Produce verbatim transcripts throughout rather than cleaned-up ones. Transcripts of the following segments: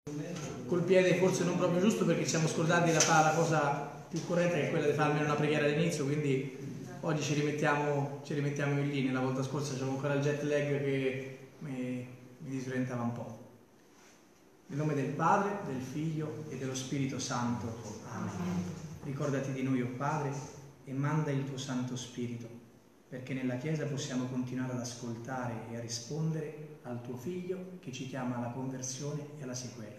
col piede forse non proprio giusto, perché ci siamo scordati la, la cosa più corretta, che è quella di fare almeno una preghiera all'inizio, quindi oggi ci rimettiamo, ci rimettiamo in linea. La volta scorsa c'avevo ancora il jet lag che mi, mi disorientava un po'. Nel nome del Padre, del Figlio e dello Spirito Santo. Amen. Ricordati di noi, o Padre, e manda il tuo Santo Spirito, perché nella Chiesa possiamo continuare ad ascoltare e a rispondere al tuo Figlio che ci chiama alla conversione e alla sequela.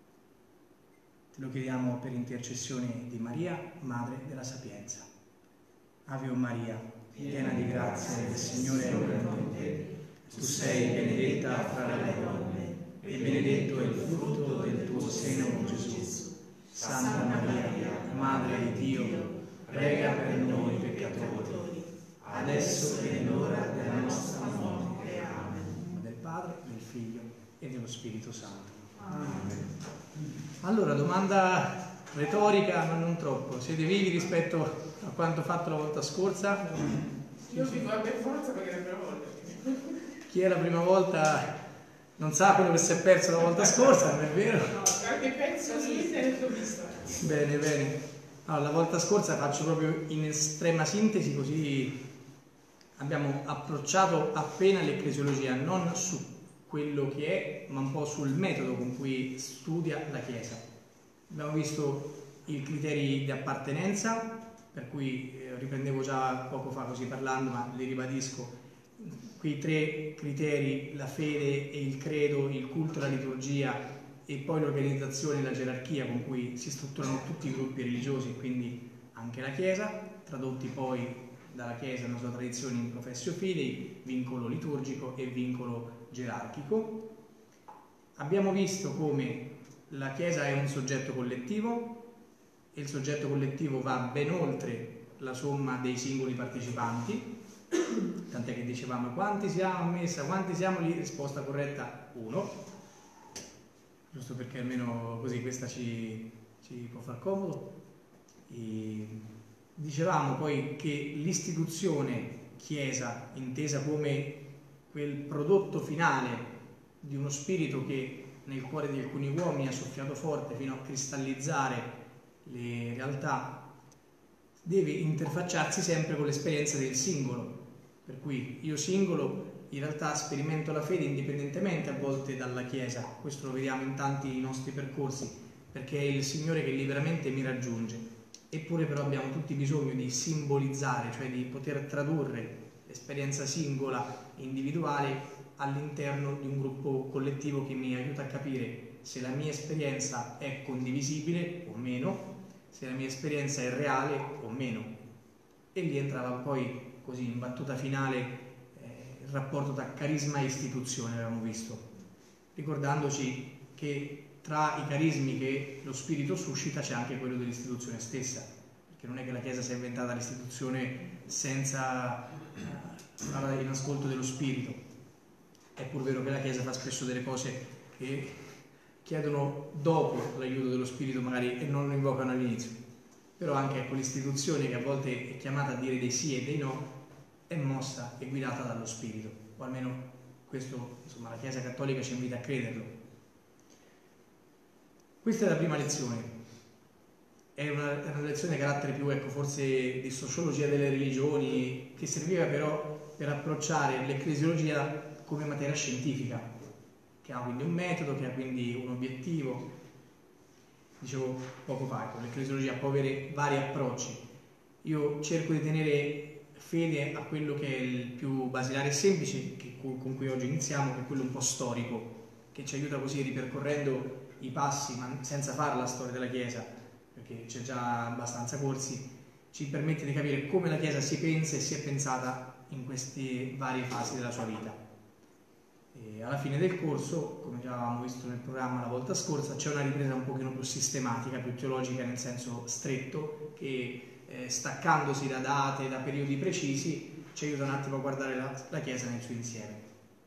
Te lo chiediamo per intercessione di Maria, Madre della Sapienza. Ave o Maria, piena di grazia, il Signore è con te. Tu sei benedetta fra le donne, e benedetto è il frutto del tuo seno, Gesù. Santa Maria, Madre di Dio, prega per noi peccatori, adesso e nell'ora della nostra morte. Amen. Nel nome del Padre, del Figlio e dello Spirito Santo. Amen. Allora, domanda retorica, ma non troppo. Siete vivi rispetto a quanto fatto la volta scorsa? Io vivo per forza perché è la prima volta. Chi è la prima volta non sa quello che si è perso la volta scorsa, non è vero? No, qualche pezzo su internet l'ho visto. Bene, bene. Allora, la volta scorsa faccio proprio in estrema sintesi, così abbiamo approcciato appena l'ecclesiologia, non su quello che è, ma un po' sul metodo con cui studia la Chiesa. Abbiamo visto i criteri di appartenenza, per cui eh, riprendevo già poco fa così parlando, ma li ribadisco. Quei tre criteri, la fede e il credo, il culto e la liturgia, e poi l'organizzazione e la gerarchia con cui si strutturano tutti i gruppi religiosi, quindi anche la Chiesa, tradotti poi dalla Chiesa nella sua tradizione in professio fidei, vincolo liturgico e vincolo gerarchico. Abbiamo visto come la Chiesa è un soggetto collettivo e il soggetto collettivo va ben oltre la somma dei singoli partecipanti, tant'è che dicevamo quanti siamo a messa, quanti siamo lì, risposta corretta uno, giusto perché almeno così questa ci, ci può far comodo. E dicevamo poi che l'istituzione Chiesa, intesa come quel prodotto finale di uno spirito che nel cuore di alcuni uomini ha soffiato forte fino a cristallizzare le realtà, deve interfacciarsi sempre con l'esperienza del singolo, per cui io singolo in realtà sperimento la fede indipendentemente a volte dalla Chiesa. Questo lo vediamo in tanti dei nostri percorsi, perché è il Signore che liberamente mi raggiunge. Eppure però abbiamo tutti bisogno di simbolizzare, cioè di poter tradurre l'esperienza singola, individuale, all'interno di un gruppo collettivo che mi aiuta a capire se la mia esperienza è condivisibile o meno, se la mia esperienza è reale o meno. E lì entrava poi così in battuta finale eh, il rapporto tra carisma e istituzione, avevamo visto, ricordandoci che tra i carismi che lo Spirito suscita c'è anche quello dell'istituzione stessa, perché non è che la Chiesa si è inventata l'istituzione senza eh, in ascolto dello Spirito. È pur vero che la Chiesa fa spesso delle cose che chiedono dopo l'aiuto dello Spirito magari e non lo invocano all'inizio, però anche ecco, l'istituzione, che a volte è chiamata a dire dei sì e dei no, è mossa e guidata dallo Spirito, o almeno questo, insomma, la Chiesa Cattolica ci invita a crederlo. Questa è la prima lezione, è una, è una lezione di carattere più, ecco, forse di sociologia delle religioni, che serviva però per approcciare l'ecclesiologia come materia scientifica, che ha quindi un metodo, che ha quindi un obiettivo. Dicevo poco fa, ecco, l'ecclesiologia può avere vari approcci. Io cerco di tenere fede a quello che è il più basilare e semplice, che, con cui oggi iniziamo, che è quello un po' storico, che ci aiuta così, ripercorrendo i passi, ma senza fare la storia della Chiesa, perché c'è già abbastanza corsi, ci permette di capire come la Chiesa si pensa e si è pensata in queste varie fasi della sua vita. E alla fine del corso, come già avevamo visto nel programma la volta scorsa, c'è una ripresa un pochino più sistematica, più teologica nel senso stretto, che eh, staccandosi da date, da periodi precisi, ci aiuta un attimo a guardare la, la Chiesa nel suo insieme.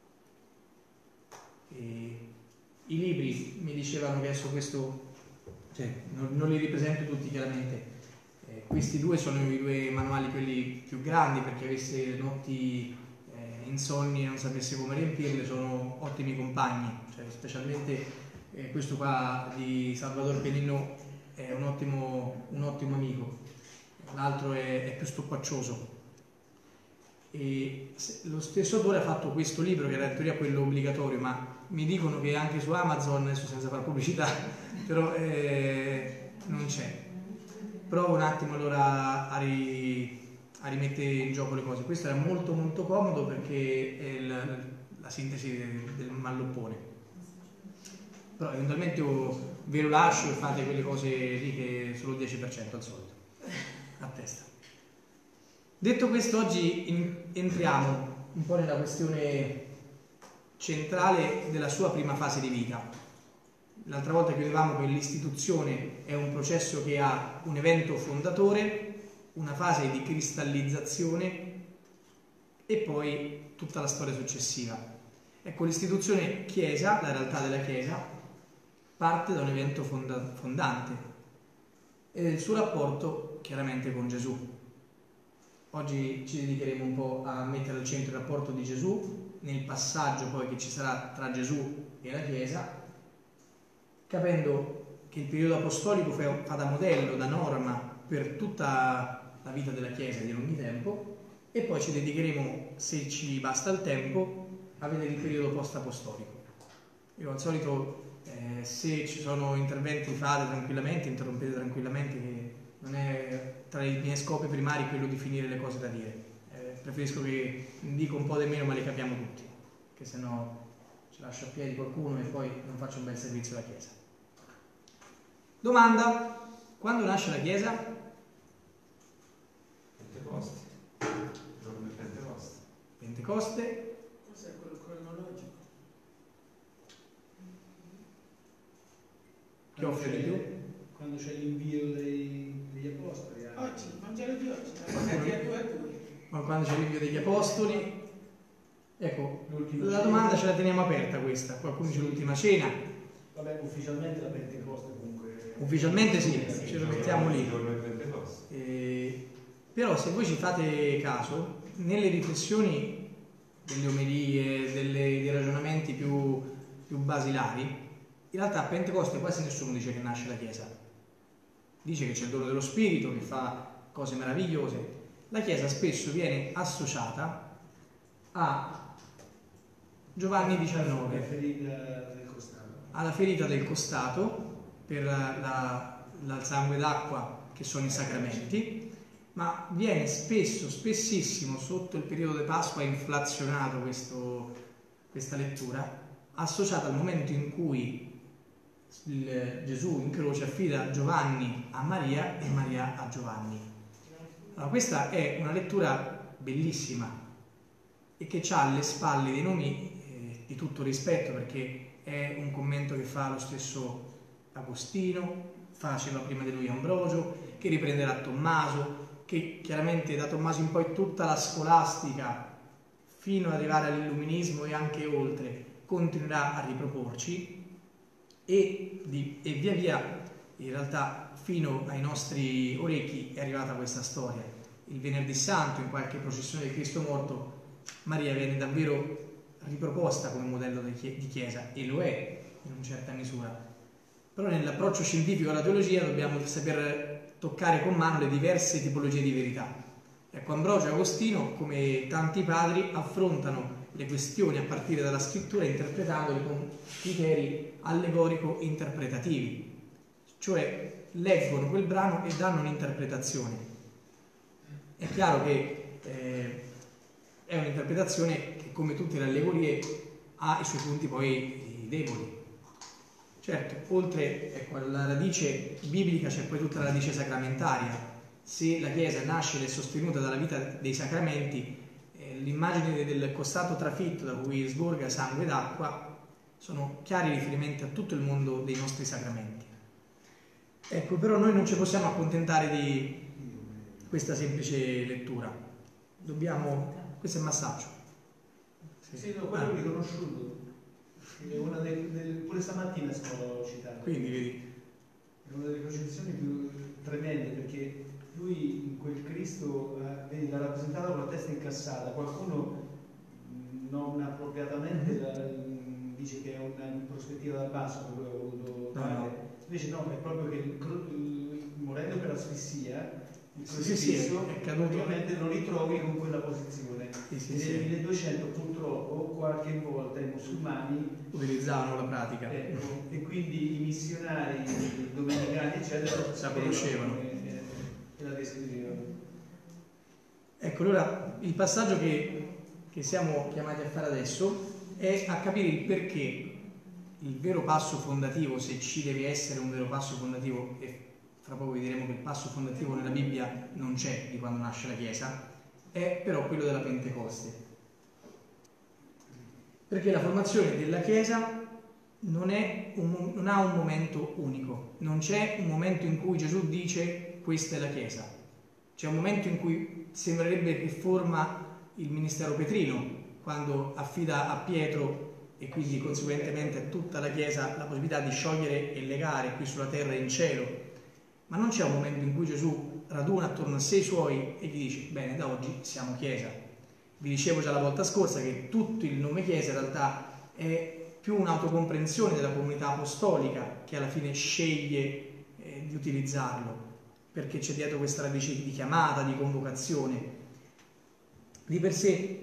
E i libri mi dicevano che adesso questo, cioè, non, non li ripresento tutti chiaramente, eh, questi due sono i due manuali quelli più grandi, perché avesse le notti insonni e non sapesse come riempirle, sono ottimi compagni, cioè specialmente eh, questo qua di Salvatore Benigno è un ottimo, un ottimo amico, l'altro è, è più stoppaccioso. E lo stesso autore ha fatto questo libro che era in teoria quello obbligatorio, ma mi dicono che anche su Amazon, adesso senza fare pubblicità, però eh, non c'è. Provo un attimo allora a, ri, a rimettere in gioco le cose. Questo era molto molto comodo perché è la, la sintesi del, del malloppone, però eventualmente io ve lo lascio e fate quelle cose lì che solo il dieci per cento al solito a testa. Detto questo, oggi in, entriamo un po' nella questione centrale della sua prima fase di vita. L'altra volta chiudevamo che l'istituzione è un processo che ha un evento fondatore, una fase di cristallizzazione e poi tutta la storia successiva. Ecco, l'istituzione Chiesa, la realtà della Chiesa, parte da un evento fonda- fondante ed è il suo rapporto chiaramente con Gesù. Oggi ci dedicheremo un po' a mettere al centro il rapporto di Gesù nel passaggio poi che ci sarà tra Gesù e la Chiesa, capendo che il periodo apostolico fa da modello, da norma per tutta la vita della Chiesa di lungo tempo, e poi ci dedicheremo, se ci basta il tempo, a vedere il periodo post-apostolico. Io al solito, eh, se ci sono interventi, fate tranquillamente, interrompete tranquillamente, che non è tra i miei scopi primari quello di finire le cose da dire. Eh, preferisco che dico un po' di meno ma le capiamo tutti, che se no ci lascio a piedi qualcuno e poi non faccio un bel servizio alla Chiesa. Domanda: quando nasce la Chiesa? Pentecoste. Giorno di Pentecoste. Pentecoste. Cos'è quello cronologico? Che offre di più? Quando c'è l'invio dei, degli apostoli. Anche. Oggi, il Vangelo di oggi, davanti a due a due. Ma quando c'è l'invio degli apostoli? Ecco, L'ultima la cena. domanda ce la teniamo aperta questa. Qualcuno dice l'ultima cena. Vabbè, ufficialmente la Pentecoste comunque. Ufficialmente sì, ce lo mettiamo lì. Giorno di Pentecoste. Eh, però se voi ci fate caso, nelle riflessioni delle omelie, delle, dei ragionamenti più, più basilari, in realtà a Pentecoste quasi nessuno dice che nasce la Chiesa. Dice che c'è il dono dello Spirito, che fa cose meravigliose. La Chiesa spesso viene associata a Giovanni diciannove, La ferita del costato. alla ferita del costato per la, la sangue d'acqua che sono i sacramenti, ma viene spesso, spessissimo sotto il periodo di Pasqua, inflazionato questo, questa lettura, associata al momento in cui il Gesù in croce affida Giovanni a Maria e Maria a Giovanni. Allora, questa è una lettura bellissima e che ha alle spalle dei nomi eh, di tutto rispetto, perché è un commento che fa lo stesso Agostino, faceva prima di lui Ambrogio, che riprenderà Tommaso, che chiaramente da Tommaso in poi tutta la scolastica fino ad arrivare all'illuminismo e anche oltre continuerà a riproporci e, di, e via via in realtà fino ai nostri orecchi è arrivata questa storia. Il venerdì santo, in qualche processione del Cristo morto, Maria viene davvero riproposta come modello di Chiesa, e lo è in una certa misura. Però nell'approccio scientifico alla teologia dobbiamo saper toccare con mano le diverse tipologie di verità. Ecco, Ambrogio e Agostino, come tanti padri, affrontano le questioni a partire dalla scrittura interpretandole con criteri allegorico-interpretativi, cioè leggono quel brano e danno un'interpretazione. È chiaro che eh, è un'interpretazione che, come tutte le allegorie, ha i suoi punti poi deboli. Certo, oltre ecco, alla radice biblica c'è poi tutta la radice sacramentaria. Se la Chiesa nasce ed è sostenuta dalla vita dei sacramenti, eh, l'immagine del costato trafitto da cui sgorga sangue d'acqua sono chiari riferimenti a tutto il mondo dei nostri sacramenti. Ecco, però noi non ci possiamo accontentare di questa semplice lettura. Dobbiamo... questo è il massaggio. Sì, sì no, quello ah. riconosciuto. È una delle, delle, pure stamattina sto citando. Quindi vedi. È una delle concezioni più tremende, perché lui in quel Cristo eh, vedi, l'ha rappresentato con la testa incassata. Qualcuno non appropriatamente la, dice che è una prospettiva da basso che lui ha voluto No, dare. no. Invece no, è proprio che il, cro- il- morendo per l'asfissia, il Sì, sì, sì, crocifisso è caduto. praticamente lo ritrovi con quella posizione. Sì, sì, E sì. nel milleduecento purtroppo qualche volta i musulmani Utilizzavano la pratica. ecco, e quindi i missionari i domenicani eccetera La conoscevano. e, e- e la descrivevano. Ecco, allora il passaggio che, che siamo chiamati a fare adesso è a capire il perché il vero passo fondativo, se ci deve essere un vero passo fondativo, e fra poco vi diremo che il passo fondativo nella Bibbia non c'è di quando nasce la Chiesa, è però quello della Pentecoste. Perché la formazione della Chiesa non, è un, non ha un momento unico, non c'è un momento in cui Gesù dice questa è la Chiesa, c'è un momento in cui sembrerebbe che forma il ministero petrino, quando affida a Pietro e quindi conseguentemente a tutta la Chiesa la possibilità di sciogliere e legare qui sulla terra e in cielo, ma non c'è un momento in cui Gesù raduna attorno a sé i suoi e gli dice bene, da oggi siamo Chiesa. Vi dicevo già la volta scorsa che tutto il nome Chiesa in realtà è più un'autocomprensione della comunità apostolica che alla fine sceglie eh, di utilizzarlo, perché c'è dietro questa radice di chiamata, di convocazione. Di per sé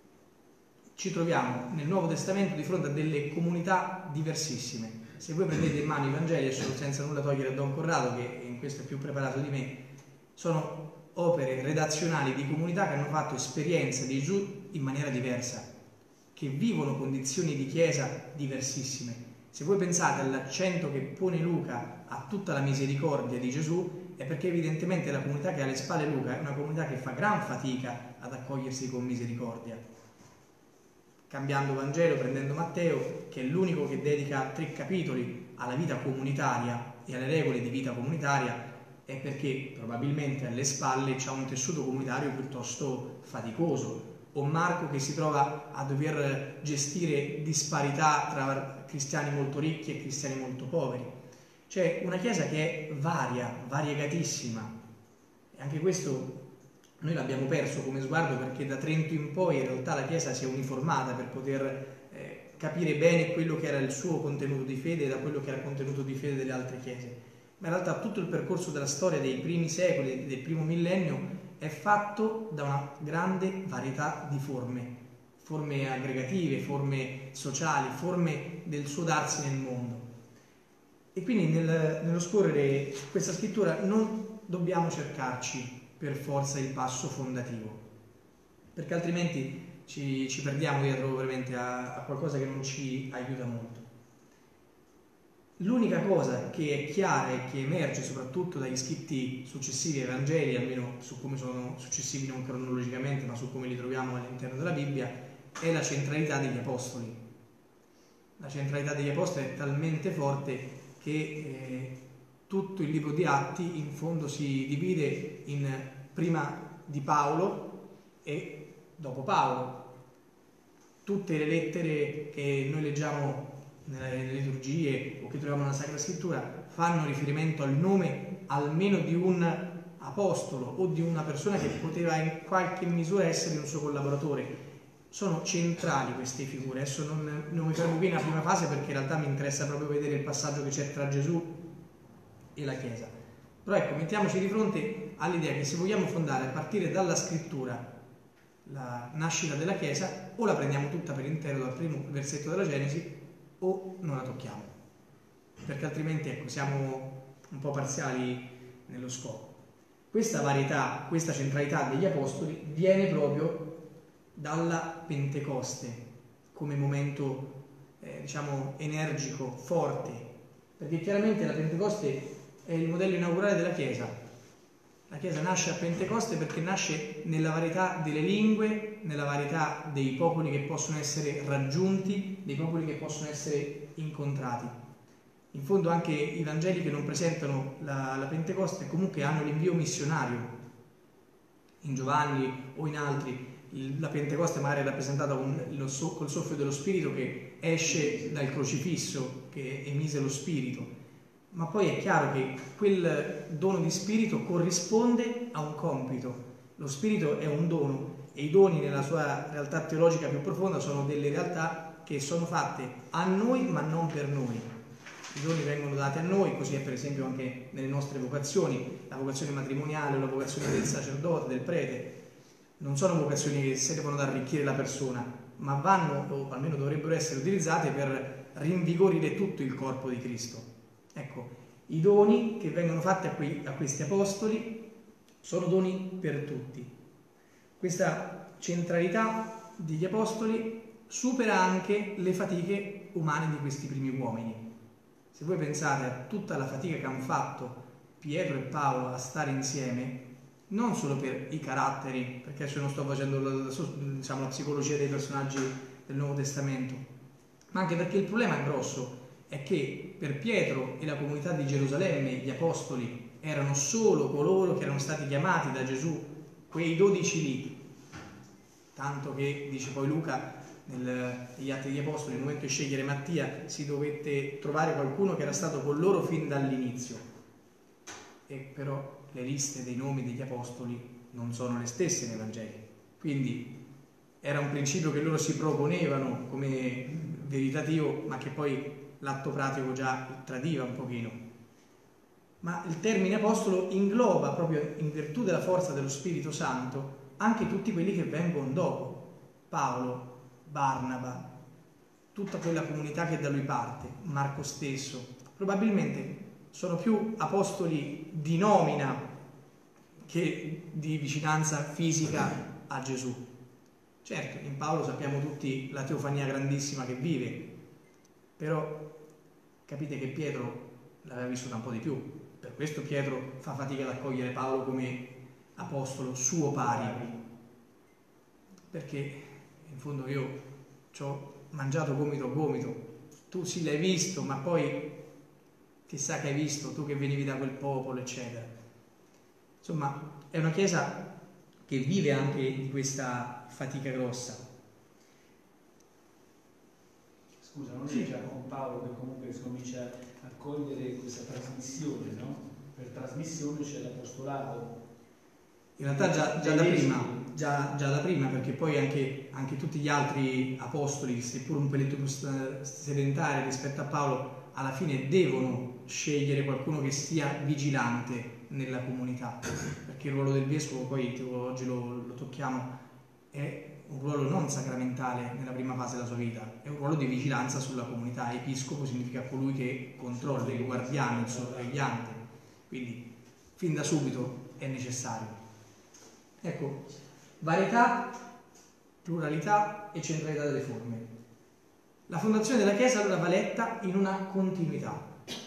ci troviamo nel Nuovo Testamento di fronte a delle comunità diversissime. Se voi prendete in mano i Vangeli, senza nulla togliere a Don Corrado, che in questo è più preparato di me, sono opere redazionali di comunità che hanno fatto esperienze di Gesù in maniera diversa, che vivono condizioni di Chiesa diversissime. Se voi pensate all'accento che pone Luca a tutta la misericordia di Gesù, è perché evidentemente la comunità che ha alle spalle Luca è una comunità che fa gran fatica ad accogliersi con misericordia. Cambiando Vangelo, prendendo Matteo, che è l'unico che dedica tre capitoli alla vita comunitaria e alle regole di vita comunitaria, è perché probabilmente alle spalle c'è un tessuto comunitario piuttosto faticoso. O Marco che si trova a dover gestire disparità tra cristiani molto ricchi e cristiani molto poveri. C'è una Chiesa che è varia, variegatissima. E anche questo noi l'abbiamo perso come sguardo, perché da Trento in poi in realtà la Chiesa si è uniformata per poter eh, capire bene quello che era il suo contenuto di fede da quello che era il contenuto di fede delle altre Chiese. Ma in realtà tutto il percorso della storia dei primi secoli, del primo millennio, è fatto da una grande varietà di forme, forme aggregative, forme sociali, forme del suo darsi nel mondo. E quindi nel, nello scorrere questa scrittura non dobbiamo cercarci per forza il passo fondativo, perché altrimenti ci, ci perdiamo dietro veramente a, a qualcosa che non ci aiuta molto. L'unica cosa che è chiara e che emerge soprattutto dagli scritti successivi ai Vangeli, almeno su come sono successivi non cronologicamente ma su come li troviamo all'interno della Bibbia, è la centralità degli Apostoli. La centralità degli Apostoli è talmente forte che eh, tutto il libro di Atti in fondo si divide in prima di Paolo e dopo Paolo. Tutte le lettere che noi leggiamo nelle liturgie o che troviamo nella Sacra Scrittura fanno riferimento al nome almeno di un apostolo o di una persona che poteva in qualche misura essere un suo collaboratore. Sono centrali queste figure. Adesso non, non mi fermo qui nella prima fase perché in realtà mi interessa proprio vedere il passaggio che c'è tra Gesù e la Chiesa. Però ecco, mettiamoci di fronte all'idea che se vogliamo fondare a partire dalla Scrittura la nascita della Chiesa, o la prendiamo tutta per intero dal primo versetto della Genesi o non la tocchiamo, perché altrimenti ecco, siamo un po' parziali nello scopo. Questa varietà, questa centralità degli Apostoli viene proprio dalla Pentecoste come momento eh, diciamo energico, forte, perché chiaramente la Pentecoste è il modello inaugurale della Chiesa. La Chiesa nasce a Pentecoste perché nasce nella varietà delle lingue, nella varietà dei popoli che possono essere raggiunti, dei popoli che possono essere incontrati. In fondo anche i Vangeli che non presentano la, la Pentecoste comunque hanno l'invio missionario. In Giovanni o in altri il, la Pentecoste magari è rappresentata con lo, col soffio dello Spirito che esce dal crocifisso, che emise lo Spirito. Ma poi è chiaro che quel dono di spirito corrisponde a un compito. Lo spirito è un dono e i doni nella sua realtà teologica più profonda sono delle realtà che sono fatte a noi ma non per noi. I doni vengono dati a noi, così è per esempio anche nelle nostre vocazioni, la vocazione matrimoniale o la vocazione del sacerdote, del prete, non sono vocazioni che servono ad arricchire la persona, ma vanno, o almeno dovrebbero essere utilizzate per rinvigorire tutto il corpo di Cristo. Ecco, i doni che vengono fatti a, quei, a questi apostoli sono doni per tutti. Questa centralità degli apostoli supera anche le fatiche umane di questi primi uomini. Se voi pensate a tutta la fatica che hanno fatto Pietro e Paolo a stare insieme, non solo per i caratteri, perché adesso non sto facendo la, diciamo, la psicologia dei personaggi del Nuovo Testamento, ma anche perché il problema grosso è che per Pietro e la comunità di Gerusalemme gli apostoli erano solo coloro che erano stati chiamati da Gesù, quei dodici lì, tanto che, dice poi Luca negli Atti degli Apostoli, nel momento di scegliere Mattia si dovette trovare qualcuno che era stato con loro fin dall'inizio, e però le liste dei nomi degli apostoli non sono le stesse nei Vangeli, quindi era un principio che loro si proponevano come veritativo, ma che poi l'atto pratico già tradiva un pochino. Ma il termine apostolo ingloba, proprio in virtù della forza dello Spirito Santo, anche tutti quelli che vengono dopo: Paolo, Barnaba, tutta quella comunità che da lui parte, Marco stesso. Probabilmente sono più apostoli di nomina che di vicinanza fisica a Gesù. Certo, in Paolo sappiamo tutti la teofania grandissima che vive, però capite che Pietro l'aveva vissuta un po' di più. Per questo Pietro fa fatica ad accogliere Paolo come apostolo suo pari, perché in fondo io ci ho mangiato gomito a gomito, tu sì l'hai visto, ma poi chissà che hai visto, tu che venivi da quel popolo, eccetera. Insomma, è una chiesa che vive anche di questa fatica grossa. Scusa, non Sì. è già con Paolo che comunque si comincia a cogliere questa trasmissione, no? Per trasmissione c'è l'apostolato. In realtà già, già da prima, già, già da prima, perché poi anche, anche tutti gli altri apostoli, seppur un pelletto più sedentari rispetto a Paolo, alla fine devono scegliere qualcuno che sia vigilante nella comunità, perché il ruolo del vescovo, poi tipo, oggi lo, lo tocchiamo, è un ruolo non sacramentale nella prima fase della sua vita, è un ruolo di vigilanza sulla comunità. Episcopo significa colui che controlla, il guardiano, il sorvegliante, quindi fin da subito è necessario. Ecco, varietà, pluralità e centralità delle forme. La fondazione della Chiesa allora va letta in una continuità.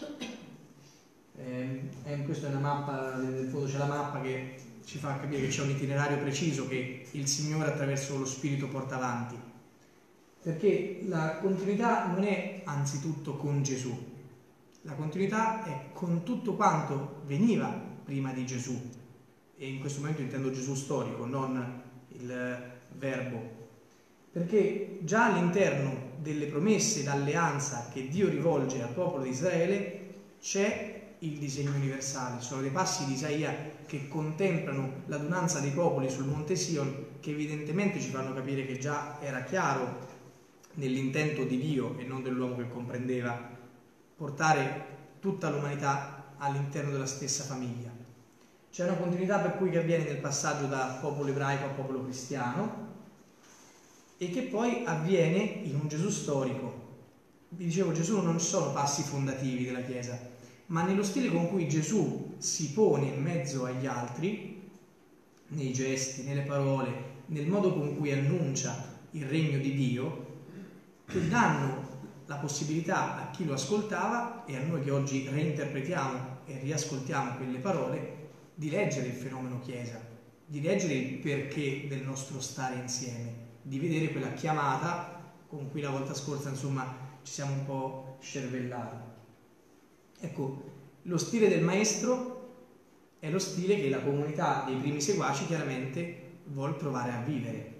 Eh, eh, questa è una mappa, nel fondo c'è la mappa che ci fa capire che c'è un itinerario preciso che il Signore attraverso lo Spirito porta avanti, perché la continuità non è anzitutto con Gesù, la continuità è con tutto quanto veniva prima di Gesù, e in questo momento intendo Gesù storico, non il verbo, perché già all'interno delle promesse d'alleanza che Dio rivolge al popolo di Israele c'è il disegno universale. Sono dei passi di Isaia che contemplano l'adunanza dei popoli sul monte Sion, che evidentemente ci fanno capire che già era chiaro nell'intento di Dio e non dell'uomo che comprendeva portare tutta l'umanità all'interno della stessa famiglia. C'è una continuità per cui che avviene nel passaggio da popolo ebraico a popolo cristiano e che poi avviene in un Gesù storico. Vi dicevo, Gesù non sono passi fondativi della Chiesa, ma nello stile con cui Gesù si pone in mezzo agli altri, nei gesti, nelle parole, nel modo con cui annuncia il regno di Dio, che danno la possibilità a chi lo ascoltava e a noi che oggi reinterpretiamo e riascoltiamo quelle parole di leggere il fenomeno Chiesa, di leggere il perché del nostro stare insieme, di vedere quella chiamata con cui la volta scorsa insomma ci siamo un po' scervellati. Ecco, lo stile del maestro è lo stile che la comunità dei primi seguaci chiaramente vuol provare a vivere.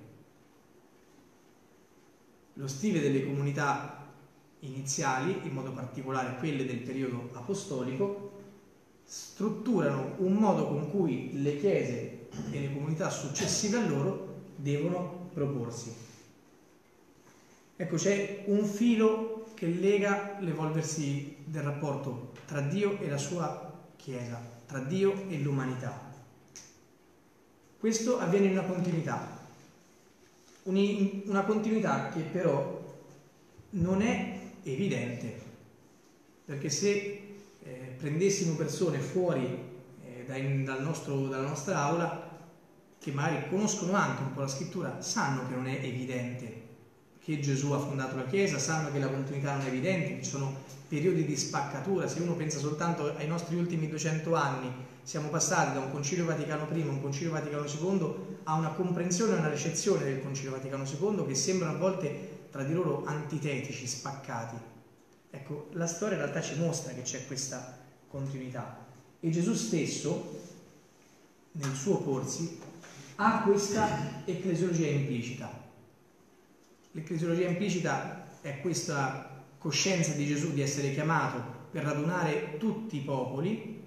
Lo stile delle comunità iniziali, in modo particolare quelle del periodo apostolico, strutturano un modo con cui le chiese e le comunità successive a loro devono proporsi. Ecco, c'è un filo che lega l'evolversi del rapporto tra Dio e la sua Chiesa, tra Dio e l'umanità. Questo avviene in una continuità, una continuità che però non è evidente, perché se eh, prendessimo persone fuori eh, dai, dal nostro, dalla nostra aula, che magari conoscono anche un po' la scrittura, sanno che non è evidente che Gesù ha fondato la Chiesa, sanno che la continuità non è evidente, che ci sono periodi di spaccatura. Se uno pensa soltanto ai nostri ultimi duecento anni, siamo passati da un Concilio Vaticano primo a un Concilio Vaticano secondo a una comprensione e una ricezione del Concilio Vaticano secondo che sembrano a volte tra di loro antitetici, spaccati. Ecco, la storia in realtà ci mostra che c'è questa continuità e Gesù stesso, nel suo porsi, ha questa ecclesiologia implicita. L'ecclesiologia implicita è questa coscienza di Gesù di essere chiamato per radunare tutti i popoli,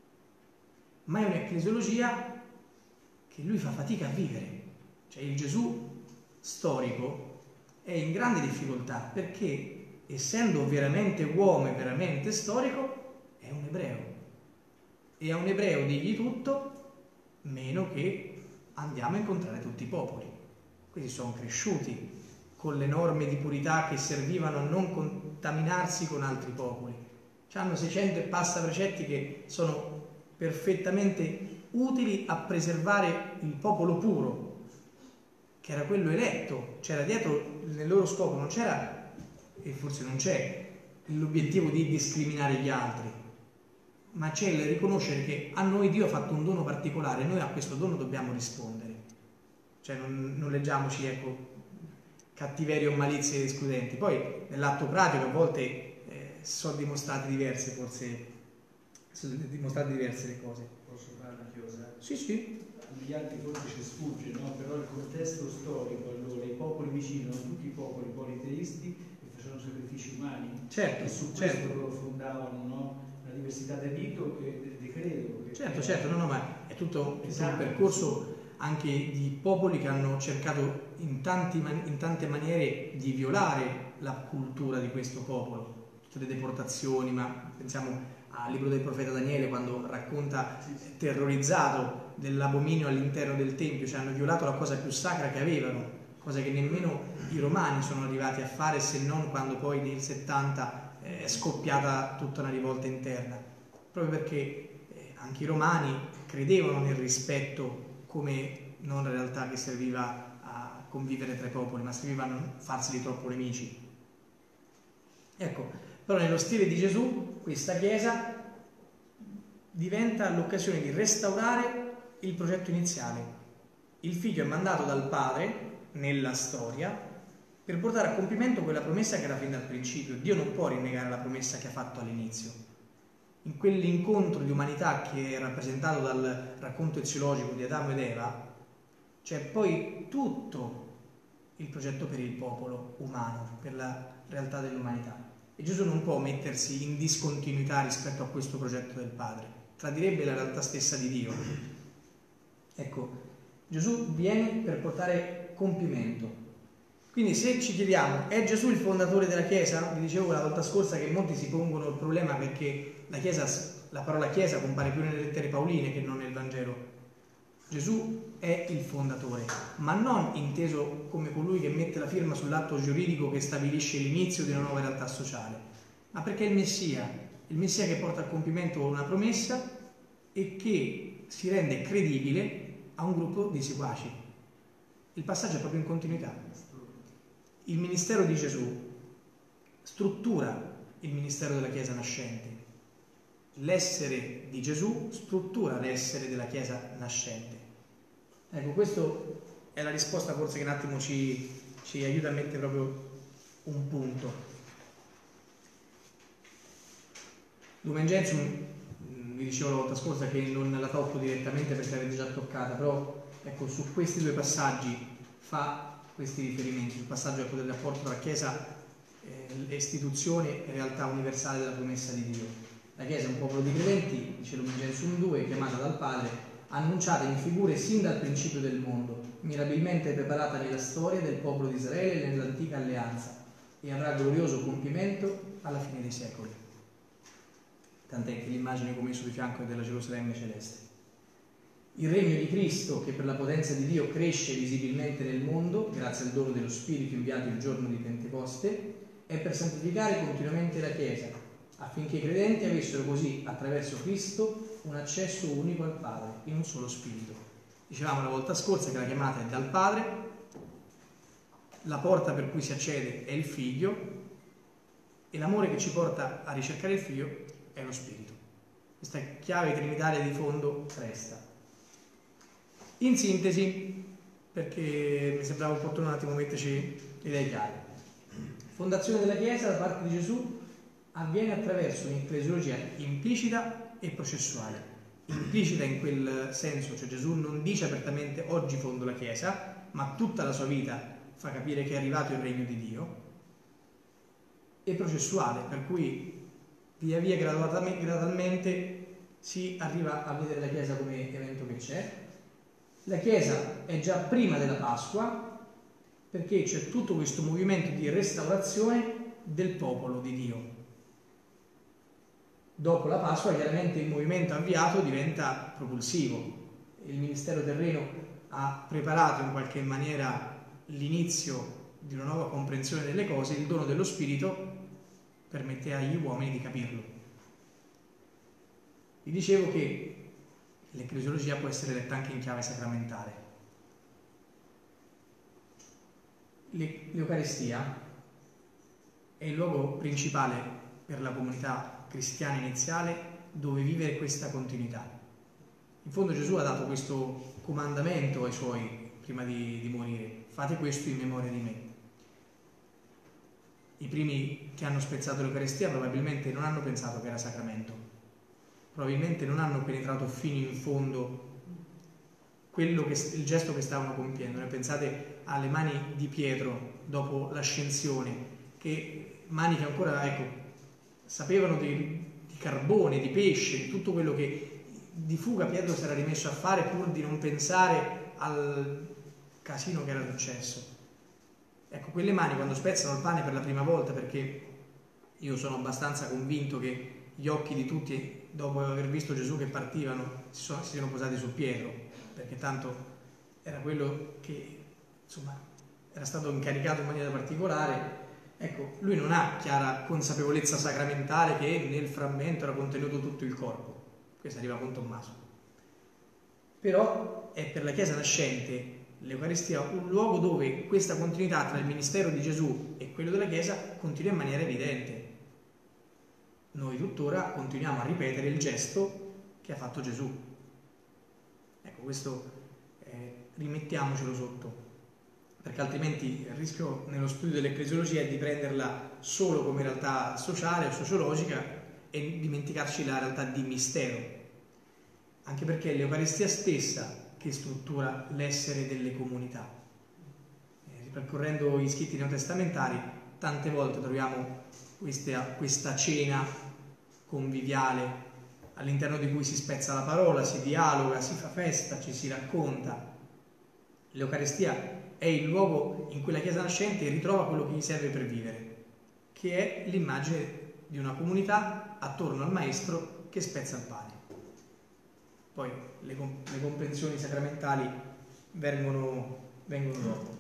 ma è un'ecclesiologia che lui fa fatica a vivere. Cioè il Gesù storico è in grande difficoltà perché, essendo veramente uomo e veramente storico, è un ebreo. E a un ebreo digli tutto, meno che andiamo a incontrare tutti i popoli. Questi sono cresciuti con le norme di purità che servivano a non contaminarsi con altri popoli. Hanno seicento e passa precetti che sono perfettamente utili a preservare il popolo puro, che era quello eletto. C'era dietro, nel loro scopo non c'era, e forse non c'è, l'obiettivo di discriminare gli altri, ma c'è il riconoscere che a noi Dio ha fatto un dono particolare e noi a questo dono dobbiamo rispondere. Cioè non, non leggiamoci, ecco, cattiverie o malizie escludenti. Poi nell'atto pratico a volte eh, sono dimostrate diverse, forse sono dimostrate diverse le cose. Posso fare una chiosa? Sì, sì. Gli altri forse ci sfugge, no? Però il contesto storico, allora, i popoli vicini, non tutti i popoli politeisti che facevano sacrifici umani. Certo, e su certo. questo loro fondavano, no? La diversità del rito e del credo. Che certo, era... certo, no, no, ma è tutto, esatto, tutto un percorso anche di popoli che hanno cercato in, tanti, in tante maniere di violare la cultura di questo popolo, tutte le deportazioni, ma pensiamo al libro del profeta Daniele quando racconta, terrorizzato dell'abominio all'interno del Tempio, cioè hanno violato la cosa più sacra che avevano, cosa che nemmeno i romani sono arrivati a fare, se non quando poi nel settanta è scoppiata tutta una rivolta interna, proprio perché eh, anche i romani credevano nel rispetto come non in realtà che serviva a convivere tra i popoli, ma serviva a non farseli troppo nemici. Ecco, però nello stile di Gesù questa Chiesa diventa l'occasione di restaurare il progetto iniziale. Il figlio è mandato dal padre nella storia per portare a compimento quella promessa che era fin dal principio. Dio non può rinnegare la promessa che ha fatto all'inizio. In quell'incontro di umanità che è rappresentato dal racconto eziologico di Adamo ed Eva, c'è poi tutto il progetto per il popolo umano, per la realtà dell'umanità. E Gesù non può mettersi in discontinuità rispetto a questo progetto del Padre, tradirebbe la realtà stessa di Dio. Ecco, Gesù viene per portare compimento. Quindi se ci chiediamo, è Gesù il fondatore della Chiesa? Vi dicevo la volta scorsa che molti si pongono il problema perché la Chiesa, la parola Chiesa compare più nelle lettere pauline che non nel Vangelo. Gesù è il fondatore, ma non inteso come colui che mette la firma sull'atto giuridico che stabilisce l'inizio di una nuova realtà sociale, ma perché è il Messia, il Messia che porta a compimento una promessa e che si rende credibile a un gruppo di seguaci. Il passaggio è proprio in continuità. Il ministero di Gesù struttura il ministero della Chiesa nascente. L'essere di Gesù struttura l'essere della Chiesa nascente. Ecco, questa è la risposta forse che un attimo ci, ci aiuta a mettere proprio un punto. Lumen Gentium, vi dicevo la volta scorsa che non la tocco direttamente perché l'avete già toccata, però ecco, su questi due passaggi fa questi riferimenti, il passaggio ecco, del rapporto tra Chiesa e istituzione e realtà universale della promessa di Dio. La Chiesa è un popolo di credenti, dice Lumen Gentium due, chiamata dal Padre, annunciata in figure sin dal principio del mondo, mirabilmente preparata nella storia del popolo di Israele e nell'antica alleanza, e avrà glorioso compimento alla fine dei secoli. Tant'è che l'immagine che ho messo di fianco è della Gerusalemme celeste. Il regno di Cristo, che per la potenza di Dio cresce visibilmente nel mondo, grazie al dono dello Spirito inviato il giorno di Pentecoste, è per santificare continuamente la Chiesa, affinché i credenti avessero così, attraverso Cristo, un accesso unico al Padre, in un solo Spirito. Dicevamo la volta scorsa che la chiamata è dal Padre, la porta per cui si accede è il Figlio e l'amore che ci porta a ricercare il Figlio è lo Spirito. Questa chiave trinitaria di fondo resta. In sintesi, perché mi sembrava opportuno un attimo metterci le idee chiare. Fondazione della Chiesa da parte di Gesù avviene attraverso un'ecclesiologia implicita e processuale. Implicita in quel senso, cioè Gesù non dice apertamente oggi fondo la Chiesa, ma tutta la sua vita fa capire che è arrivato il regno di Dio, e processuale, per cui via via gradualmente si arriva a vedere la Chiesa come evento che c'è. La Chiesa è già prima della Pasqua, perché c'è tutto questo movimento di restaurazione del popolo di Dio. Dopo la Pasqua chiaramente il movimento avviato diventa propulsivo. Il ministero terreno ha preparato in qualche maniera l'inizio di una nuova comprensione delle cose, il dono dello Spirito permette agli uomini di capirlo. Vi dicevo che l'ecclesiologia può essere letta anche in chiave sacramentale. L'Eucaristia è il luogo principale per la comunità cristiana iniziale dove vivere questa continuità. In fondo Gesù ha dato questo comandamento ai suoi prima di, di morire: fate questo in memoria di me. I primi che hanno spezzato l'Eucaristia probabilmente non hanno pensato che era sacramento, probabilmente non hanno penetrato fino in fondo quello che, il gesto che stavano compiendo. Ne pensate alle mani di Pietro dopo l'ascensione, che mani che ancora, ecco, sapevano di, di carbone, di pesce, di tutto quello che di fuga Pietro si era rimesso a fare pur di non pensare al casino che era successo. Ecco, quelle mani quando spezzano il pane per la prima volta, perché io sono abbastanza convinto che gli occhi di tutti, dopo aver visto Gesù che partivano, si sono, si sono posati su Pietro, perché tanto era quello che, insomma, era stato incaricato in maniera particolare. Ecco, lui non ha chiara consapevolezza sacramentale che nel frammento era contenuto tutto il corpo. Questo arriva con Tommaso. Però è per la Chiesa nascente l'Eucaristia un luogo dove questa continuità tra il ministero di Gesù e quello della Chiesa continua in maniera evidente. Noi tuttora continuiamo a ripetere il gesto che ha fatto Gesù. Ecco, questo eh, rimettiamocelo sotto, perché altrimenti il rischio nello studio dell'ecclesiologia è di prenderla solo come realtà sociale o sociologica e dimenticarci la realtà di mistero, anche perché è l'Eucaristia stessa che struttura l'essere delle comunità. Eh, ripercorrendo gli scritti neotestamentari, tante volte troviamo questa, questa cena conviviale all'interno di cui si spezza la parola, si dialoga, si fa festa, ci si racconta. L'Eucaristia è il luogo in cui la Chiesa nascente ritrova quello che gli serve per vivere, che è l'immagine di una comunità attorno al Maestro che spezza il pane. Poi le, le comprensioni sacramentali vengono, vengono dopo.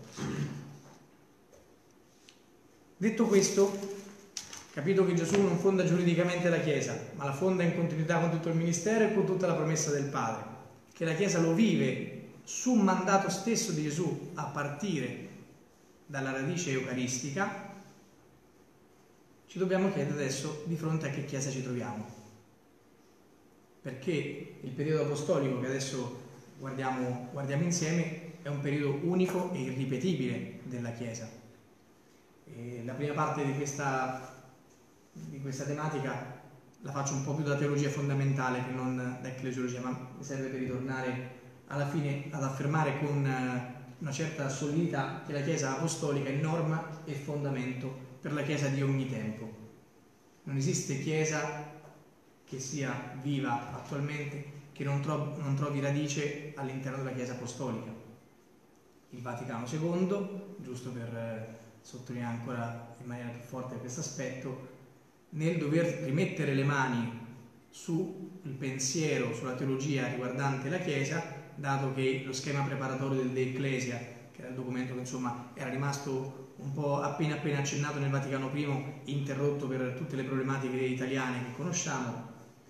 Detto questo, capito che Gesù non fonda giuridicamente la Chiesa, ma la fonda in continuità con tutto il ministero e con tutta la promessa del Padre, che la Chiesa lo vive su un mandato stesso di Gesù a partire dalla radice eucaristica, ci dobbiamo chiedere adesso di fronte a che Chiesa ci troviamo. Perché il periodo apostolico che adesso guardiamo, guardiamo insieme è un periodo unico e irripetibile della Chiesa. E la prima parte di questa, di questa tematica la faccio un po' più da teologia fondamentale che non da ecclesiologia, ma mi serve per ritornare alla fine ad affermare con una certa solidità che la Chiesa apostolica è norma e fondamento per la Chiesa di ogni tempo. Non esiste Chiesa che sia viva attualmente che non trovi, non trovi radice all'interno della Chiesa apostolica. Il Vaticano secondo, giusto per sottolineare ancora in maniera più forte questo aspetto, nel dover rimettere le mani sul pensiero, sulla teologia riguardante la Chiesa, dato che lo schema preparatorio del De Ecclesia, che era il documento che insomma era rimasto un po' appena appena accennato nel Vaticano primo, interrotto per tutte le problematiche italiane che conosciamo,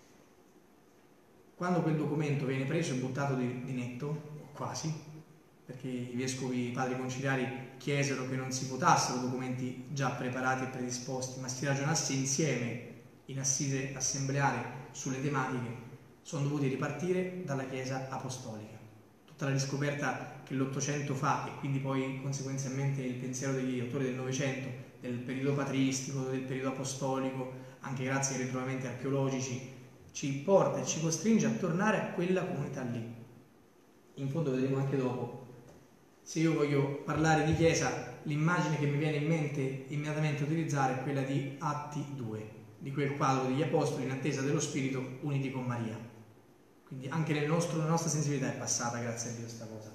quando quel documento viene preso e buttato di, di netto, o quasi, perché i vescovi, i padri conciliari chiesero che non si votassero documenti già preparati e predisposti, ma si ragionasse insieme in assise assembleare sulle tematiche, sono dovuti ripartire dalla Chiesa apostolica. Tutta la riscoperta che l'Ottocento fa, e quindi poi conseguenzialmente il pensiero degli autori del Novecento, del periodo patristico, del periodo apostolico, anche grazie ai ritrovamenti archeologici, ci porta e ci costringe a tornare a quella comunità lì. In fondo vedremo anche dopo, se io voglio parlare di Chiesa, l'immagine che mi viene in mente immediatamente utilizzare è quella di Atti due, di quel quadro degli Apostoli in attesa dello Spirito uniti con Maria. Quindi anche nel nostro, la nostra sensibilità è passata, grazie a Dio, questa cosa.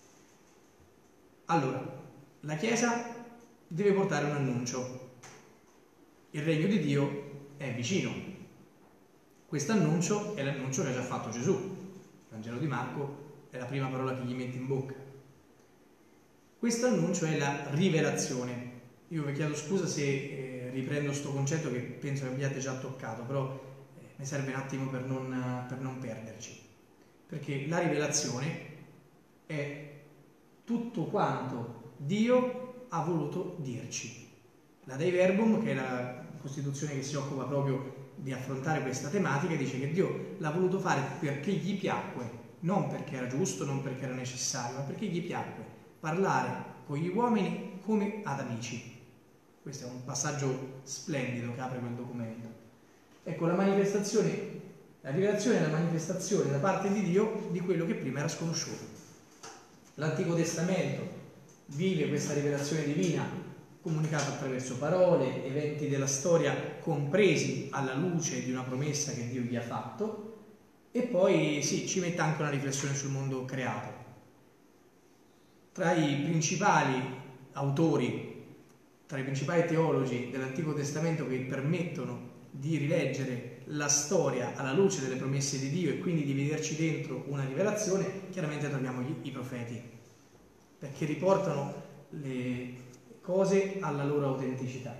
Allora, la Chiesa deve portare un annuncio. Il regno di Dio è vicino. Questo annuncio è l'annuncio che ha già fatto Gesù. Il Vangelo di Marco è la prima parola che gli mette in bocca. Questo annuncio è la rivelazione. Io vi chiedo scusa se eh, riprendo questo concetto che penso che abbiate già toccato, però eh, mi serve un attimo per non, per non perderci. Perché la rivelazione è tutto quanto Dio ha voluto dirci. La Dei Verbum, che è la Costituzione che si occupa proprio di affrontare questa tematica, dice che Dio l'ha voluto fare perché gli piacque, non perché era giusto, non perché era necessario, ma perché gli piacque parlare con gli uomini come ad amici. Questo è un passaggio splendido che apre quel documento. Ecco, la manifestazione, la rivelazione è la manifestazione da parte di Dio di quello che prima era sconosciuto. L'Antico Testamento vive questa rivelazione divina comunicata attraverso parole, eventi della storia compresi alla luce di una promessa che Dio gli ha fatto, e poi sì, ci mette anche una riflessione sul mondo creato. Tra i principali autori, tra i principali teologi dell'Antico Testamento che permettono di rileggere la storia alla luce delle promesse di Dio e quindi di vederci dentro una rivelazione, chiaramente troviamo gli, i profeti, perché riportano le cose alla loro autenticità.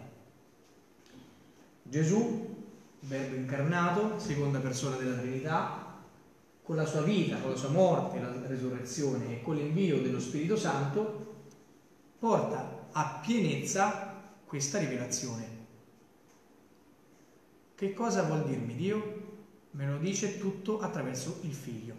Gesù, Verbo incarnato, seconda persona della Trinità, con la sua vita, con la sua morte, la resurrezione e con l'invio dello Spirito Santo, porta a pienezza questa rivelazione. Che cosa vuol dirmi Dio? Me lo dice tutto attraverso il Figlio.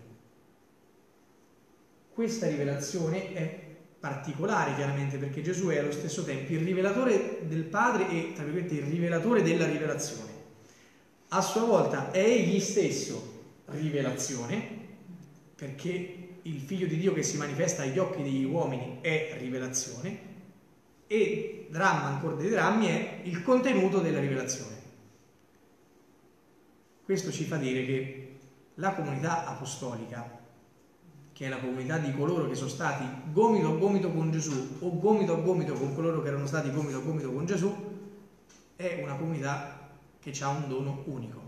Questa rivelazione è particolare, chiaramente, perché Gesù è allo stesso tempo il rivelatore del Padre e, tra virgolette, il rivelatore della rivelazione. A sua volta è egli stesso rivelazione, perché il Figlio di Dio che si manifesta agli occhi degli uomini è rivelazione, e dramma ancora dei drammi è il contenuto della rivelazione. Questo ci fa dire che la comunità apostolica, che è la comunità di coloro che sono stati gomito a gomito con Gesù o gomito a gomito con coloro che erano stati gomito a gomito con Gesù, è una comunità che ha un dono unico.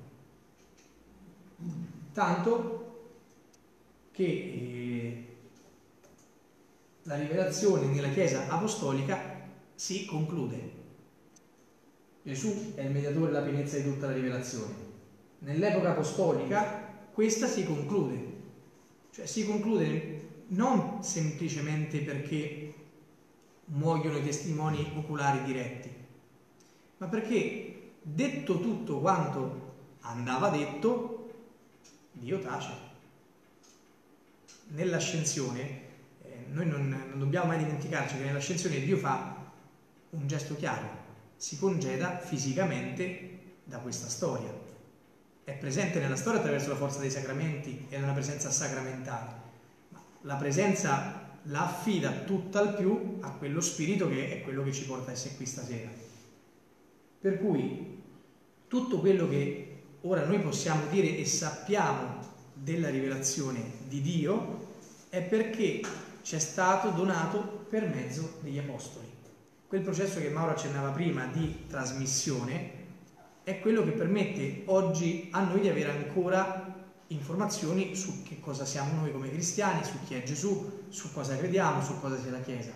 Tanto che eh, la rivelazione nella Chiesa apostolica si conclude. Gesù è il mediatore della pienezza di tutta la rivelazione. Nell'epoca apostolica questa si conclude. Cioè si conclude non semplicemente perché muoiono i testimoni oculari diretti, ma perché, detto tutto quanto andava detto, Dio tace. Nell'ascensione, eh, noi non, non dobbiamo mai dimenticarci che nell'ascensione Dio fa un gesto chiaro, si congeda fisicamente da questa storia. È presente nella storia attraverso la forza dei sacramenti e una presenza sacramentale, ma la presenza la affida tutt'al più a quello spirito che è quello che ci porta a essere qui stasera. Per cui tutto quello che ora noi possiamo dire e sappiamo della rivelazione di Dio è perché ci è stato donato per mezzo degli apostoli. quel processo che Mauro accennava prima di trasmissione è quello che permette oggi a noi di avere ancora informazioni su che cosa siamo noi come cristiani, su chi è Gesù, su cosa crediamo, su cosa sia la Chiesa.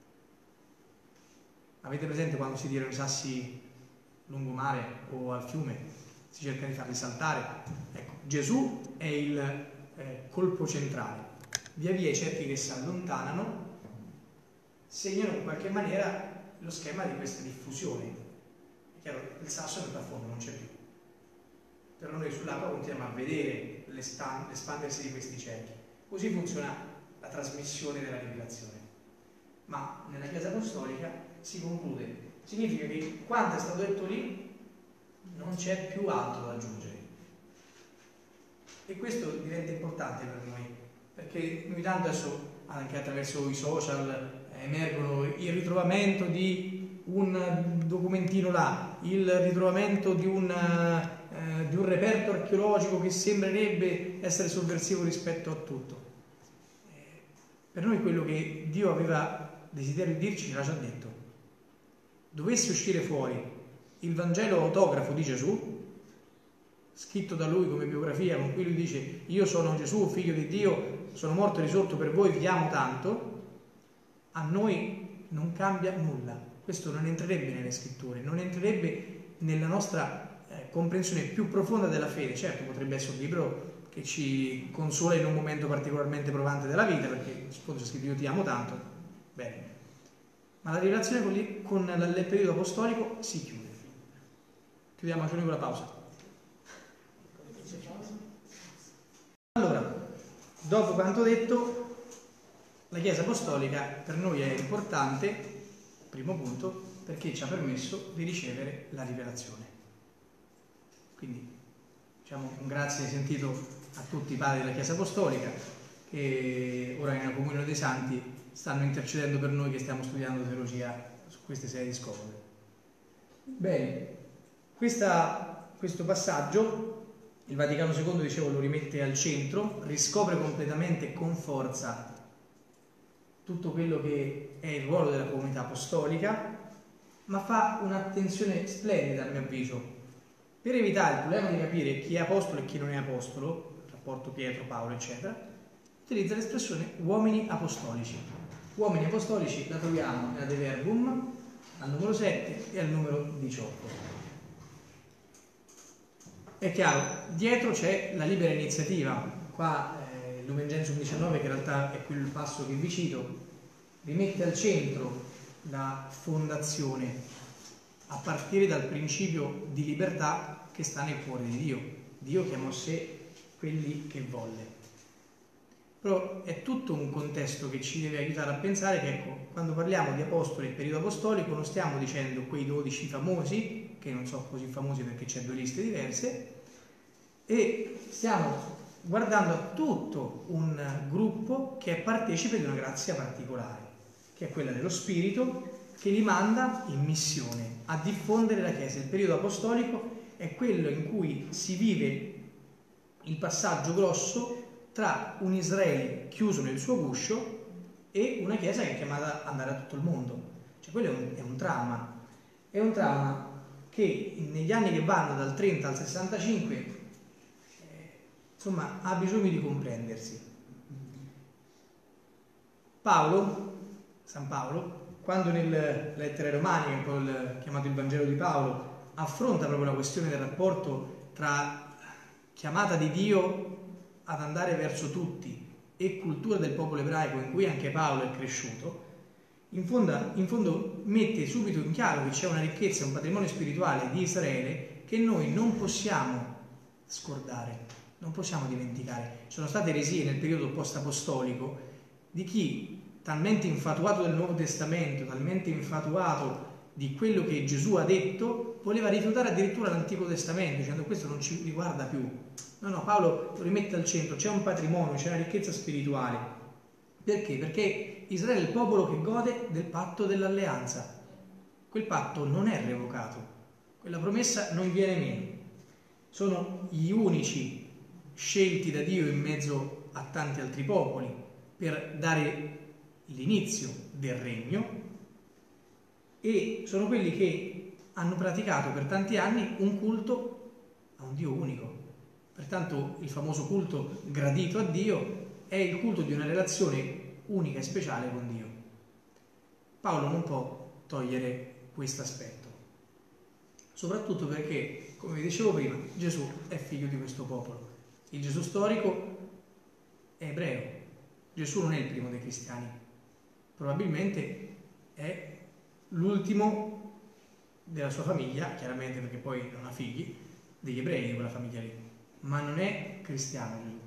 Avete presente quando si tirano i sassi lungomare o al fiume? Si cerca di farli saltare. Ecco, Gesù è il eh, colpo centrale. Via via i cerchi che si allontanano segnano in qualche maniera lo schema di questa diffusione. È chiaro, il sasso nel profondo non c'è più. Però noi sull'acqua continuiamo a vedere l'espandersi di questi cerchi. Così funziona la trasmissione della rivelazione. Ma nella Chiesa Apostolica si conclude. Significa che quanto è stato detto lì non c'è più altro da aggiungere. E questo diventa importante per noi, perché noi tanto adesso, anche attraverso i social, emergono il ritrovamento di un documentino là, il ritrovamento di un, eh, di un reperto archeologico che sembrerebbe essere sovversivo rispetto a tutto. Eh, per noi quello che Dio aveva desiderio di dirci l'ha già detto. Dovesse uscire fuori il Vangelo autografo di Gesù, scritto da lui come biografia, con cui lui dice: io sono Gesù, figlio di Dio, sono morto e risorto per voi, vi amo tanto, a noi non cambia nulla. Questo non entrerebbe nelle scritture, non entrerebbe nella nostra eh, comprensione più profonda della fede. Certo, potrebbe essere un libro che ci consola in un momento particolarmente provante della vita, perché c'è scritto io ti amo tanto, bene. Ma la rivelazione con, lì, con il periodo apostolico si chiude. Chiudiamo con la pausa. Allora, dopo quanto detto, la Chiesa Apostolica per noi è importante, primo punto, perché ci ha permesso di ricevere la rivelazione. Quindi, diciamo un grazie sentito a tutti i padri della Chiesa Apostolica che ora nella Comunione dei Santi stanno intercedendo per noi che stiamo studiando teologia su queste serie scopole. Bene, questa, questo passaggio il Vaticano secondo, dicevo, lo rimette al centro, riscopre completamente con forza tutto quello che è il ruolo della comunità apostolica, ma fa un'attenzione splendida, a mio avviso, per evitare il problema di capire chi è apostolo e chi non è apostolo, il rapporto Pietro, Paolo, eccetera, utilizza l'espressione uomini apostolici. Uomini apostolici la troviamo nella De Verbum, al numero sette e al numero diciotto. È chiaro, dietro c'è la libera iniziativa. Qua eh, Lumen Gentium diciannove, che in realtà è quel passo che vi cito, rimette al centro la fondazione a partire dal principio di libertà che sta nel cuore di Dio. Dio chiamò a sé quelli che volle. Però è tutto un contesto che ci deve aiutare a pensare che, ecco, quando parliamo di apostoli e periodo apostolico non stiamo dicendo quei dodici famosi, che non sono così famosi perché c'è due liste diverse, e stiamo guardando a tutto un gruppo che è partecipe di una grazia particolare, che è quella dello Spirito, che li manda in missione a diffondere la Chiesa. Il periodo apostolico è quello in cui si vive il passaggio grosso tra un Israele chiuso nel suo guscio e una Chiesa che è chiamata ad andare a tutto il mondo. Cioè quello è un, è un dramma, è un dramma che negli anni che vanno dal trenta al sessantacinque eh, insomma ha bisogno di comprendersi. Paolo, San Paolo, quando nelle lettere romane, che è poi il, chiamato il Vangelo di Paolo, affronta proprio la questione del rapporto tra chiamata di Dio ad andare verso tutti e cultura del popolo ebraico in cui anche Paolo è cresciuto, in fondo, in fondo mette subito in chiaro che c'è una ricchezza, un patrimonio spirituale di Israele che noi non possiamo scordare, non possiamo dimenticare. Ci sono state eresie nel periodo post-apostolico di chi, talmente infatuato del Nuovo Testamento, talmente infatuato di quello che Gesù ha detto, voleva rifiutare addirittura l'Antico Testamento, dicendo questo non ci riguarda più. No, no, Paolo lo rimette al centro, c'è un patrimonio, c'è una ricchezza spirituale. Perché? Perché Israele è il popolo che gode del patto dell'alleanza. Quel patto non è revocato, quella promessa non viene meno. Sono gli unici scelti da Dio in mezzo a tanti altri popoli per dare l'inizio del regno, e sono quelli che hanno praticato per tanti anni un culto a un Dio unico. Pertanto il famoso culto gradito a Dio è il culto di una relazione unica e speciale con Dio. Paolo non può togliere questo aspetto, soprattutto perché, come vi dicevo prima, Gesù è figlio di questo popolo. Il Gesù storico è ebreo. Gesù non è il primo dei cristiani, probabilmente è l'ultimo della sua famiglia, chiaramente perché poi non ha figli, degli ebrei di quella famiglia lì, ma non è cristiano Gesù,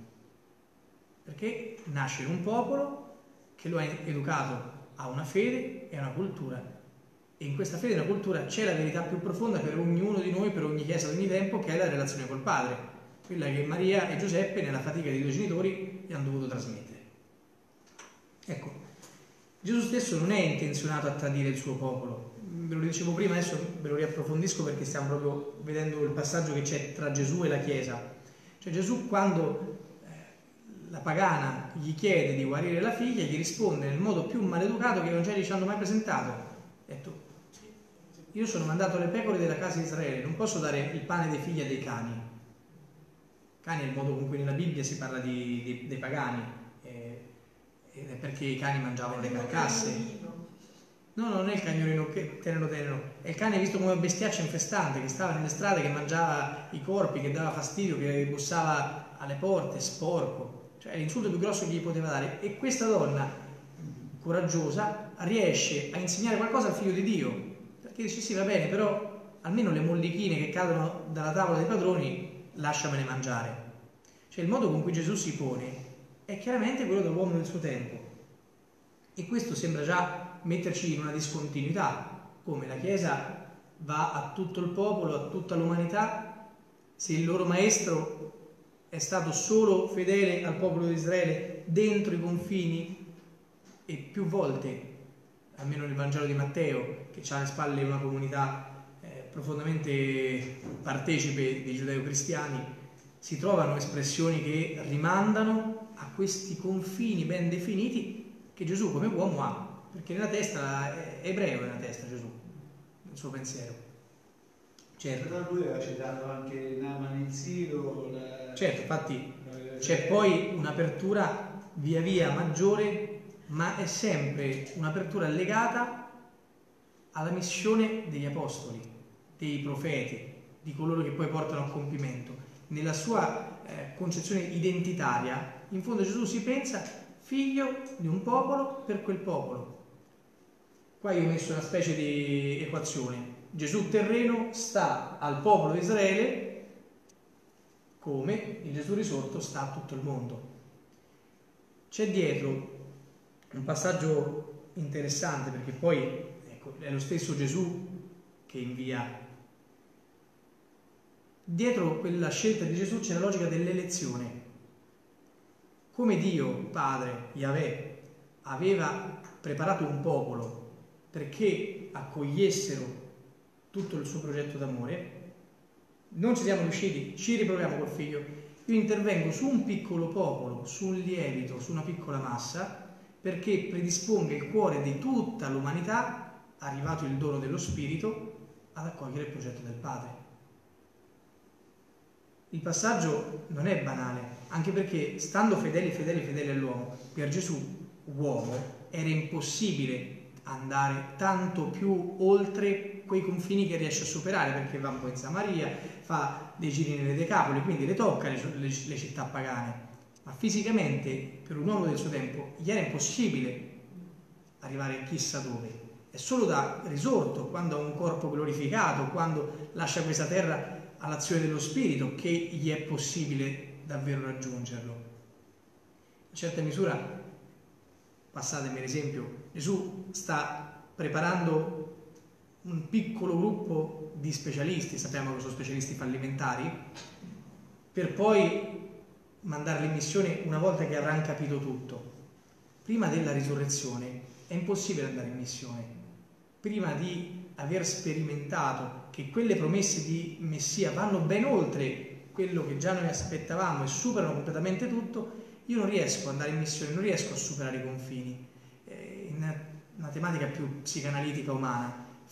perché nasce in un popolo che lo ha educato a una fede e a una cultura, e in questa fede e una cultura c'è la verità più profonda per ognuno di noi, per ogni chiesa di ogni tempo, che è la relazione col Padre, quella che Maria e Giuseppe nella fatica dei due genitori gli hanno dovuto trasmettere. Ecco, Gesù stesso non è intenzionato a tradire il suo popolo. Ve lo dicevo prima, adesso ve lo riapprofondisco perché stiamo proprio vedendo il passaggio che c'è tra Gesù e la Chiesa. Cioè Gesù, quando eh, la pagana gli chiede di guarire la figlia, gli risponde nel modo più maleducato che i Vangeli ci hanno mai presentato. Ha detto: io sono mandato alle pecore della casa di Israele, non posso dare il pane dei figli a dei cani. Cani è il modo con cui nella Bibbia si parla di, di, dei pagani, eh, eh, perché i cani mangiavano le carcasse. No, non è il cagnolino che tenero tenero, è il cane visto come bestiaccia infestante che stava nelle strade, che mangiava i corpi, che dava fastidio, che bussava alle porte, sporco. Cioè è l'insulto più grosso che gli poteva dare. E questa donna coraggiosa riesce a insegnare qualcosa al figlio di Dio, perché dice: sì, va bene, però almeno le mollichine che cadono dalla tavola dei padroni lasciamene mangiare. Cioè il modo con cui Gesù si pone è chiaramente quello dell'uomo del suo tempo, e questo sembra già metterci in una discontinuità, come la Chiesa va a tutto il popolo, a tutta l'umanità, se il loro maestro è stato solo fedele al popolo di Israele dentro i confini, e più volte, almeno nel Vangelo di Matteo, che ha alle spalle una comunità eh, profondamente partecipe dei giudeo-cristiani, si trovano espressioni che rimandano a questi confini ben definiti che Gesù come uomo ha, perché nella testa è ebreo, nella testa Gesù, nel suo pensiero. Certo. Però lui aveva citato anche Naaman il Siro. La... Certo, infatti c'è poi un'apertura via via maggiore, ma è sempre un'apertura legata alla missione degli apostoli, dei profeti, di coloro che poi portano a compimento. Nella sua eh, concezione identitaria, in fondo Gesù si pensa figlio di un popolo per quel popolo. Qua io ho messo una specie di equazione. Gesù terreno sta al popolo di Israele come il Gesù risorto sta a tutto il mondo. C'è dietro un passaggio interessante, perché poi ecco, è lo stesso Gesù che invia. Dietro quella scelta di Gesù c'è la logica dell'elezione. Come Dio, Padre, Yahweh, aveva preparato un popolo perché accogliessero tutto il suo progetto d'amore, non ci siamo riusciti, ci riproviamo col figlio. Io intervengo su un piccolo popolo, su un lievito, su una piccola massa, perché predisponga il cuore di tutta l'umanità, arrivato il dono dello Spirito, ad accogliere il progetto del Padre. Il passaggio non è banale, anche perché stando fedeli, fedeli, fedeli all'uomo, per Gesù, uomo, era impossibile andare tanto più oltre quei confini che riesce a superare, perché va un po' in Samaria, fa dei giri nelle Decapoli, quindi le tocca le, le, le città pagane, ma fisicamente per un uomo del suo tempo gli era impossibile arrivare chissà dove. È solo da risorto, quando ha un corpo glorificato, quando lascia questa terra all'azione dello Spirito, che gli è possibile davvero raggiungerlo. In certa misura, passatemi l'esempio, Gesù sta preparando un piccolo gruppo di specialisti, sappiamo che sono specialisti fallimentari, per poi mandarli in missione una volta che avranno capito tutto. Prima della risurrezione è impossibile andare in missione. Prima di aver sperimentato che quelle promesse di Messia vanno ben oltre quello che già noi aspettavamo e superano completamente tutto, io non riesco ad andare in missione, non riesco a superare i confini. In una tematica più psicanalitica umana,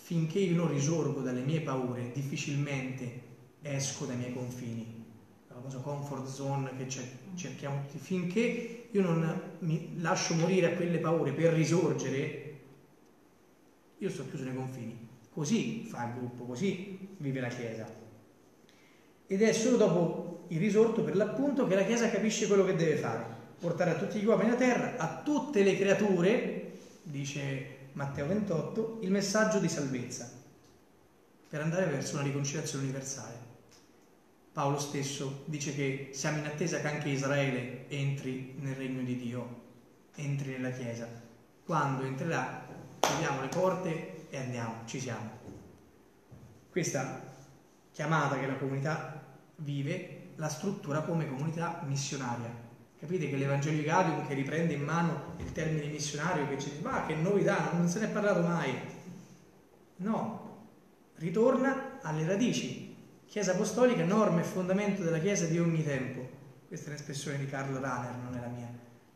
finché io non risorgo dalle mie paure, difficilmente esco dai miei confini, la famosa comfort zone che cerchiamo tutti. Finché io non mi lascio morire a quelle paure per risorgere, io sto chiuso nei confini. Così fa il gruppo, così vive la Chiesa. Ed è solo dopo il risorto, per l'appunto, che la Chiesa capisce quello che deve fare: portare a tutti gli uomini a terra, a tutte le creature, dice Matteo ventotto, il messaggio di salvezza, per andare verso una riconciliazione universale. Paolo stesso dice che siamo in attesa che anche Israele entri nel regno di Dio, entri nella Chiesa. Quando entrerà, chiudiamo le porte e andiamo, ci siamo. Questa chiamata che la comunità vive la struttura come comunità missionaria. Capite che l'Evangelicarium, che riprende in mano il termine missionario, che ci dice ma che novità, non se ne è parlato mai, no, ritorna alle radici. Chiesa apostolica, norma e fondamento della Chiesa di ogni tempo. Questa è un'espressione di Karl Rahner, non è la mia.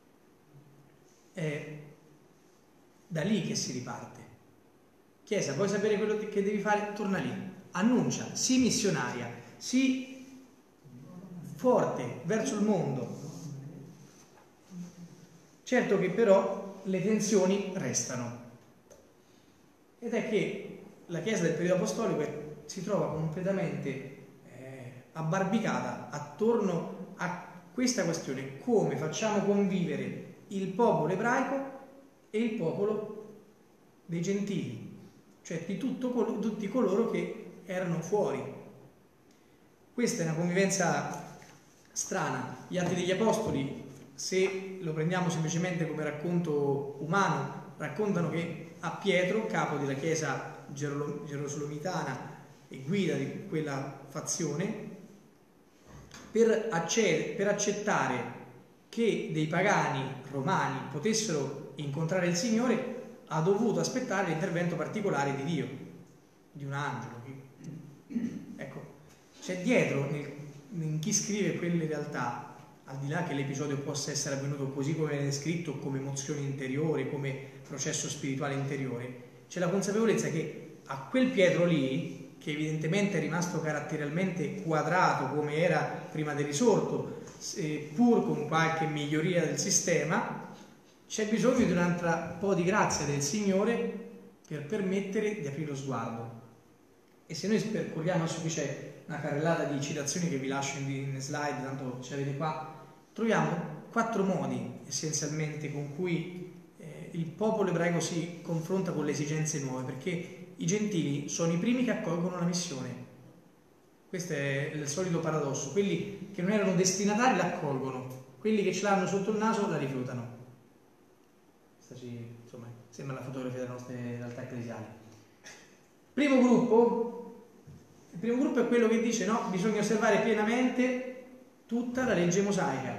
È da lì che si riparte. Chiesa, vuoi sapere quello che devi fare? Torna lì, annuncia, sii missionaria, sii forte verso il mondo. Certo che però le tensioni restano, ed è che la Chiesa del periodo apostolico si trova completamente eh, abbarbicata attorno a questa questione: come facciamo convivere il popolo ebraico e il popolo dei gentili, cioè di tutto, tutti coloro che erano fuori. Questa è una convivenza strana. Gli Atti degli Apostoli, se lo prendiamo semplicemente come racconto umano, raccontano che a Pietro, capo della chiesa gerosolomitana e guida di quella fazione, per, acced- per accettare che dei pagani romani potessero incontrare il Signore, ha dovuto aspettare l'intervento particolare di Dio, di un angelo. Ecco, c'è dietro nel, in chi scrive quelle realtà, al di là che l'episodio possa essere avvenuto così come è descritto, come emozione interiore, come processo spirituale interiore, c'è la consapevolezza che a quel Pietro lì, che evidentemente è rimasto caratterialmente quadrato come era prima del risorto, pur con qualche miglioria del sistema, c'è bisogno di un altro po' di grazia del Signore per permettere di aprire lo sguardo. E se noi percorriamo, qui c'è una carrellata di citazioni che vi lascio in slide, tanto ce l'avete qua, troviamo quattro modi essenzialmente con cui eh, il popolo ebraico si confronta con le esigenze nuove, perché i gentili sono i primi che accolgono la missione. Questo è il solito paradosso: quelli che non erano destinatari l'accolgono, quelli che ce l'hanno sotto il naso la rifiutano. Questa ci, insomma, sembra la fotografia delle nostre realtà ecclesiali. Primo gruppo, il primo gruppo è quello che dice no, bisogna osservare pienamente tutta la legge mosaica,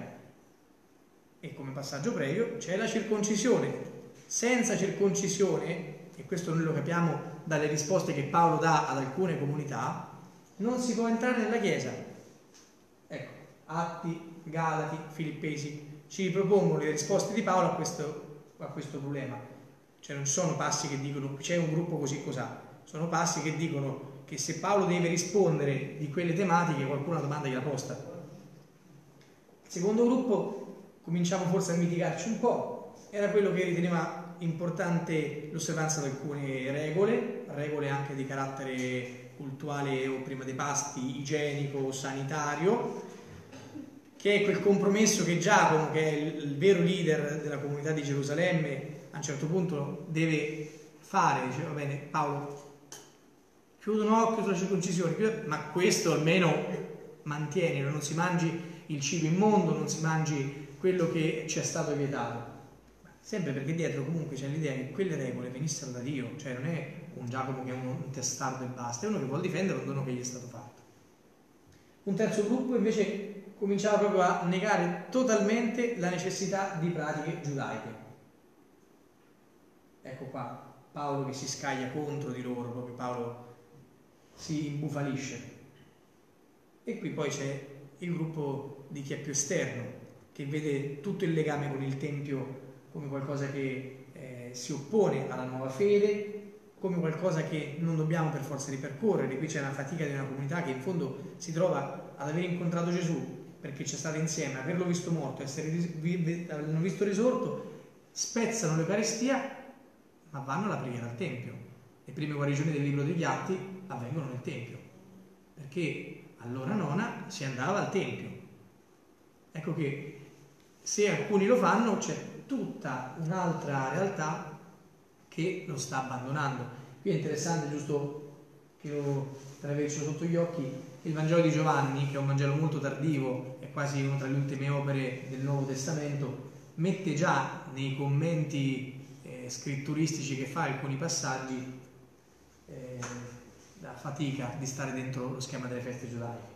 e come passaggio previo c'è la circoncisione. Senza circoncisione, e questo noi lo capiamo dalle risposte che Paolo dà ad alcune comunità, non si può entrare nella Chiesa. Ecco, Atti, Galati, Filippesi ci propongono le risposte di Paolo a questo, a questo problema. Cioè non sono passi che dicono c'è un gruppo così cos'ha, sono passi che dicono che se Paolo deve rispondere di quelle tematiche, qualcuno una domanda gliela posta. Il secondo gruppo, cominciamo forse a mitigarci un po', era quello che riteneva importante l'osservanza di alcune regole, regole anche di carattere cultuale o prima dei pasti, igienico, sanitario, che è quel compromesso che Giacomo, che è il, il vero leader della comunità di Gerusalemme, a un certo punto deve fare. Dice, va bene Paolo, chiudo un occhio sulla circoncisione, ma questo almeno mantienilo, non si mangi il cibo immondo, non si mangi quello che ci è stato vietato. Sempre perché dietro comunque c'è l'idea che quelle regole venissero da Dio, cioè non è un Giacomo che è un testardo e basta, è uno che vuole difendere un dono che gli è stato fatto. Un terzo gruppo invece cominciava proprio a negare totalmente la necessità di pratiche giudaiche. Ecco qua Paolo che si scaglia contro di loro, proprio Paolo si imbufalisce. E qui poi c'è il gruppo di chi è più esterno, che vede tutto il legame con il Tempio come qualcosa che eh, si oppone alla nuova fede, come qualcosa che non dobbiamo per forza ripercorrere. Qui c'è una fatica di una comunità che in fondo si trova ad aver incontrato Gesù perché c'è stato insieme, averlo visto morto, essere averlo visto risorto, spezzano l'Eucaristia ma vanno alla preghiera al Tempio. Le prime guarigioni del libro degli Atti avvengono nel Tempio, perché all'ora nona si andava al Tempio. Ecco che se alcuni lo fanno c'è tutta un'altra realtà che lo sta abbandonando. Qui è interessante, giusto che lo per avercelo sotto gli occhi, il Vangelo di Giovanni, che è un Vangelo molto tardivo, è quasi una tra le ultime opere del Nuovo Testamento, mette già nei commenti eh, scritturistici che fa alcuni passaggi eh, la fatica di stare dentro lo schema delle feste giudaiche.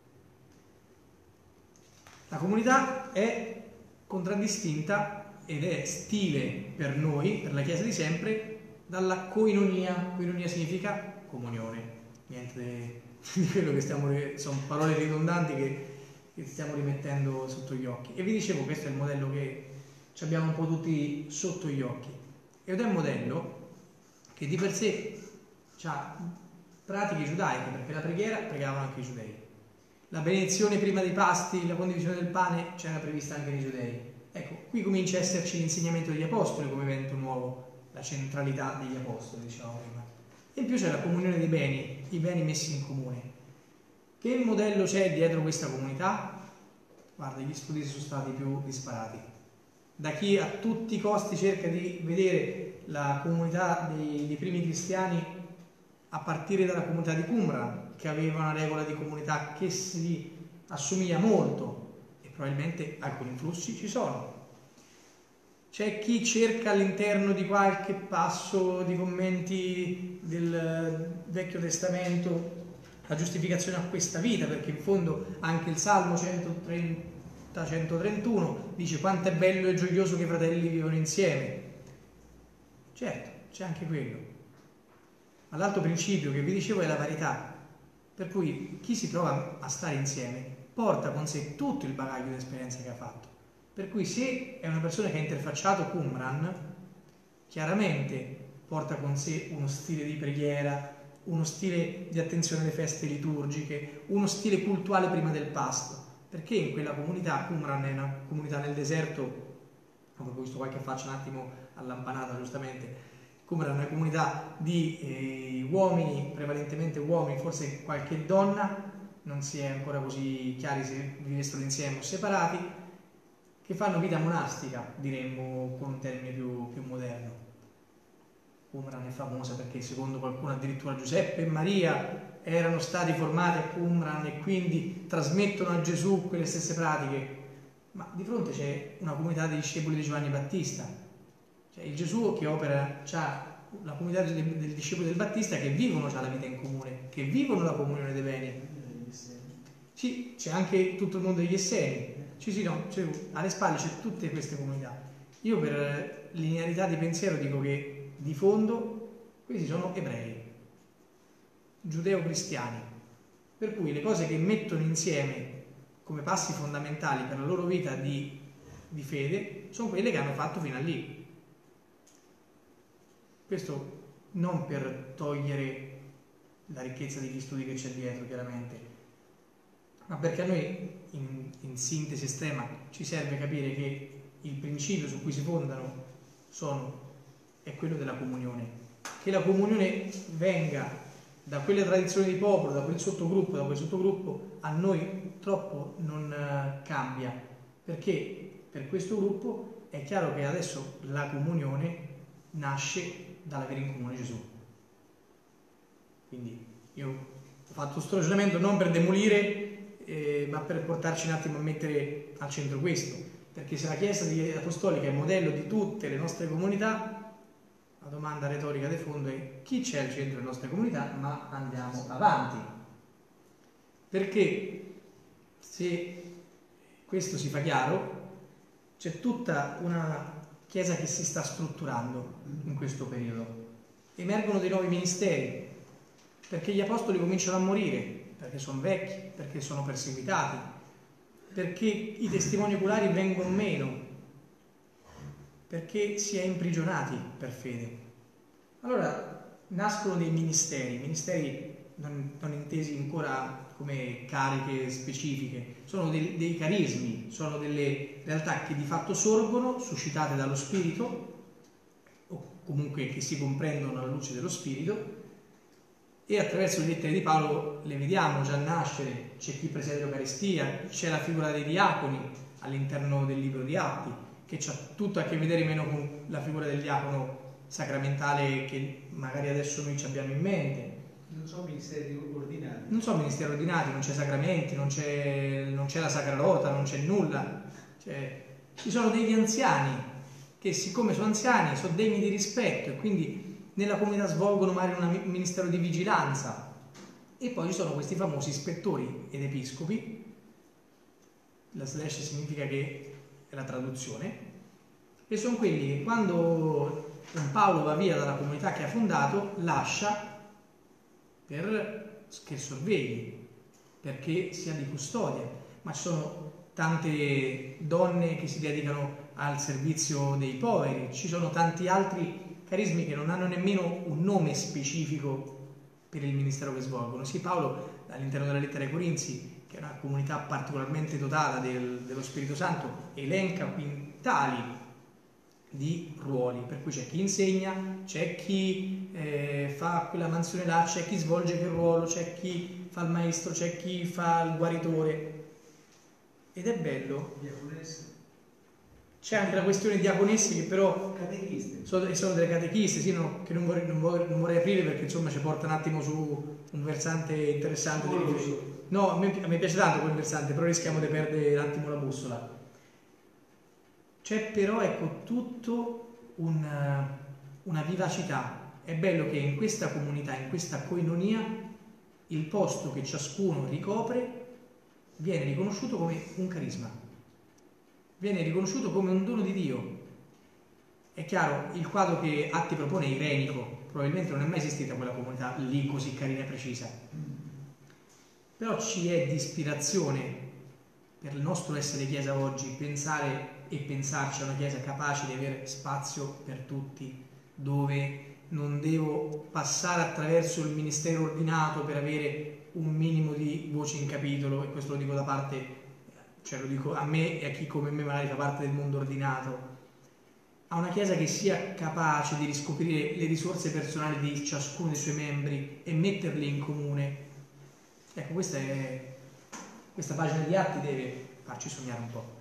La comunità è contraddistinta ed è stile per noi, per la Chiesa di sempre, dalla koinonia. Koinonia significa comunione, niente di quello che stiamo, sono parole ridondanti che, che stiamo rimettendo sotto gli occhi. E vi dicevo, questo è il modello che ci abbiamo un po' tutti sotto gli occhi, ed è un modello che di per sé ha pratiche giudaiche, perché la preghiera pregavano anche i giudei, la benedizione prima dei pasti, la condivisione del pane c'era prevista anche nei giudei. Ecco, qui comincia a esserci l'insegnamento degli apostoli come evento nuovo, la centralità degli apostoli, diciamo prima. E in più c'è la comunione dei beni, i beni messi in comune. Che modello c'è dietro questa comunità? Guarda, gli studi sono stati più disparati. Da chi a tutti i costi cerca di vedere la comunità dei, dei primi cristiani a partire dalla comunità di Qumran, che aveva una regola di comunità che si assomiglia molto, e probabilmente alcuni influssi ci sono. C'è chi cerca all'interno di qualche passo di commenti del Vecchio Testamento la giustificazione a questa vita, perché in fondo anche il Salmo centotrenta centotrentuno dice quanto è bello e gioioso che i fratelli vivono insieme. Certo, c'è anche quello. Ma l'altro principio che vi dicevo è la parità, per cui chi si trova a stare insieme porta con sé tutto il bagaglio di esperienza che ha fatto. Per cui se è una persona che ha interfacciato Qumran, chiaramente porta con sé uno stile di preghiera, uno stile di attenzione alle feste liturgiche, uno stile cultuale prima del pasto, perché in quella comunità, Qumran è una comunità nel deserto, ho proprio visto qualche faccia un attimo allampanata giustamente, Qumran è una comunità di eh, uomini, prevalentemente uomini, forse qualche donna, non si è ancora così chiari se vivessero insieme o separati, che fanno vita monastica, diremmo con un termine più, più moderno. Qumran è famosa perché secondo qualcuno addirittura Giuseppe e Maria erano stati formati a Qumran e quindi trasmettono a Gesù quelle stesse pratiche, ma di fronte c'è una comunità di discepoli di Giovanni Battista. Cioè il Gesù che opera, c'ha la comunità dei, dei discepoli del Battista che vivono già la vita in comune, che vivono la comunione dei beni. Sì, c'è anche tutto il mondo degli Esseni. Sì, sì, no, cioè, alle spalle c'è tutte queste comunità. Io per linearità di pensiero dico che di fondo questi sono ebrei, giudeo-cristiani, per cui le cose che mettono insieme come passi fondamentali per la loro vita di, di fede sono quelle che hanno fatto fino a lì. Questo non per togliere la ricchezza degli studi che c'è dietro, chiaramente, ma perché a noi, in, in sintesi estrema, ci serve capire che il principio su cui si fondano sono, è quello della comunione. Che la comunione venga da quelle tradizioni di popolo, da quel sottogruppo, da quel sottogruppo, a noi troppo non uh, cambia, perché per questo gruppo è chiaro che adesso la comunione nasce dall'avere in comune Gesù. Quindi io ho fatto questo ragionamento non per demolire, eh, ma per portarci un attimo a mettere al centro questo, perché se la Chiesa apostolica è modello di tutte le nostre comunità, la domanda retorica di fondo è chi c'è al centro delle nostre comunità, ma andiamo avanti. Perché se questo si fa chiaro, c'è tutta una Chiesa che si sta strutturando in questo periodo. Emergono dei nuovi ministeri, perché gli apostoli cominciano a morire, perché sono vecchi, perché sono perseguitati, perché i testimoni oculari vengono meno, perché si è imprigionati per fede. Allora nascono dei ministeri, ministeri non, non intesi ancora come cariche specifiche, sono dei, dei carismi, sono delle realtà che di fatto sorgono, suscitate dallo Spirito, o comunque che si comprendono alla luce dello Spirito, e attraverso le lettere di Paolo le vediamo già nascere. C'è chi presiede l'Eucaristia, c'è la figura dei diaconi all'interno del libro di Atti, che ha tutto a che vedere meno con la figura del diacono sacramentale che magari adesso noi ci abbiamo in mente. Non sono ministeri ordinati. Non sono ministeri ordinati, non c'è sacramenti, non c'è, non c'è la Sacra Rota, non c'è nulla. Cioè, ci sono degli anziani che, siccome sono anziani, sono degni di rispetto e quindi nella comunità svolgono magari un ministero di vigilanza. E poi ci sono questi famosi ispettori ed episcopi, la slash significa che è la traduzione, e sono quelli che quando Paolo va via dalla comunità che ha fondato lascia per che sorvegli, perché sia di custodia. Ma ci sono tante donne che si dedicano al servizio dei poveri, ci sono tanti altri carismi che non hanno nemmeno un nome specifico per il ministero che svolgono. Sì, Paolo all'interno della lettera ai Corinzi, che è una comunità particolarmente dotata del, dello Spirito Santo, elenca quintali di ruoli, per cui c'è chi insegna, c'è chi eh, fa quella mansione là, c'è chi svolge quel ruolo, c'è chi fa il maestro, c'è chi fa il guaritore, ed è bello. Diaconesse. C'è anche la questione diaconesse, che però Catechiste. sono, sono delle catechiste, sì, no, che non vorrei, non, vorrei, non vorrei aprire perché insomma ci porta un attimo su un versante interessante. Non lo so. No, a me, a me piace tanto quel versante, però rischiamo di perdere un attimo la bussola. C'è però, ecco, tutto un, una vivacità. È bello che in questa comunità, in questa coinonia, il posto che ciascuno ricopre viene riconosciuto come un carisma, viene riconosciuto come un dono di Dio. È chiaro, il quadro che Atti propone è irenico, probabilmente non è mai esistita quella comunità lì così carina e precisa, però ci è di ispirazione per il nostro essere Chiesa oggi pensare e pensarci a una Chiesa capace di avere spazio per tutti, dove non devo passare attraverso il ministero ordinato per avere un minimo di voce in capitolo, e questo lo dico da parte, cioè lo dico a me e a chi come me magari fa parte del mondo ordinato, a una Chiesa che sia capace di riscoprire le risorse personali di ciascuno dei suoi membri e metterle in comune. Ecco, questa, è, questa pagina di Atti deve farci sognare un po'.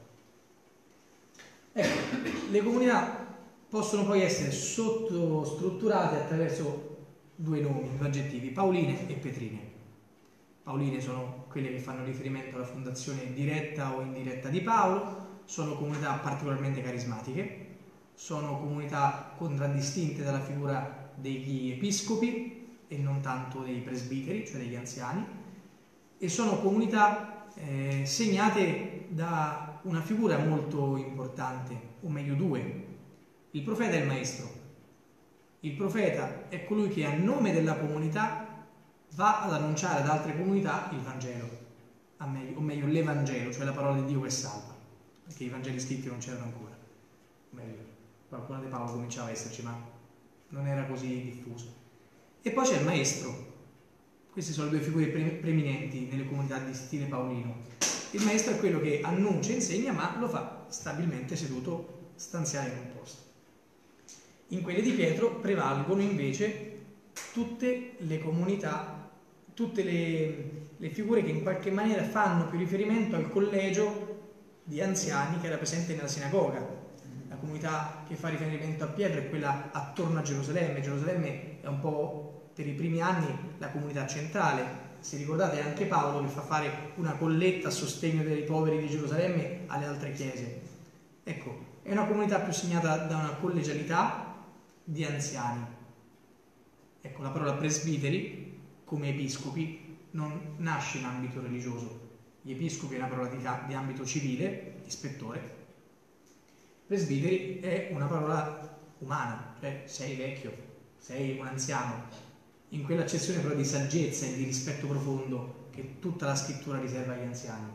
Ecco, le comunità possono poi essere sottostrutturate attraverso due nomi, due aggettivi, pauline e petrine. Pauline sono quelle che fanno riferimento alla fondazione diretta o indiretta di Paolo, sono comunità particolarmente carismatiche, sono comunità contraddistinte dalla figura degli episcopi e non tanto dei presbiteri, cioè degli anziani, e sono comunità eh, segnate da una figura molto importante, o meglio due. Il profeta è il maestro. Il profeta è colui che a nome della comunità va ad annunciare ad altre comunità il Vangelo, o meglio l'Evangelo, cioè la parola di Dio che salva, perché i Vangeli scritti non c'erano ancora. Meglio, qualcuno di Paolo cominciava a esserci, ma non era così diffuso. E poi c'è il maestro. Queste sono le due figure preeminenti nelle comunità di stile paolino. Il maestro è quello che annuncia e insegna, ma lo fa stabilmente seduto, stanziale in un posto. In quelle di Pietro prevalgono invece tutte le comunità, tutte le, le figure che in qualche maniera fanno più riferimento al collegio di anziani che era presente nella sinagoga. La comunità che fa riferimento a Pietro è quella attorno a Gerusalemme. Gerusalemme è un po' per i primi anni la comunità centrale. Se ricordate, è anche Paolo che fa fare una colletta a sostegno dei poveri di Gerusalemme alle altre chiese. Ecco, è una comunità più segnata da una collegialità di anziani. Ecco, la parola presbiteri, come episcopi, non nasce in ambito religioso. Gli episcopi è una parola di, di ambito civile, ispettore. Presbiteri è una parola umana, cioè sei vecchio, sei un anziano, in quell'accezione però di saggezza e di rispetto profondo che tutta la scrittura riserva agli anziani.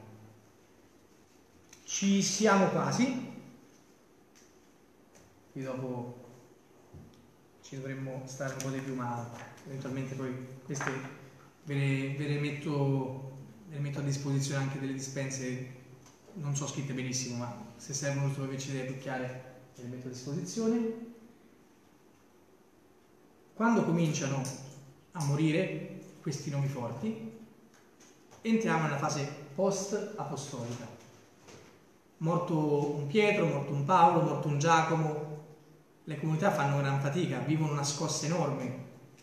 Ci siamo quasi, qui dopo ci dovremmo stare un po' di più, ma eventualmente poi queste ve le, ve le metto, ve le metto a disposizione anche delle dispense, non so scritte benissimo, ma se servono giusto per averci idee più chiare ve le metto a disposizione. Quando cominciano a morire questi nomi forti, entriamo nella fase post-apostolica. Morto un Pietro, morto un Paolo, morto un Giacomo, le comunità fanno gran fatica, vivono una scossa enorme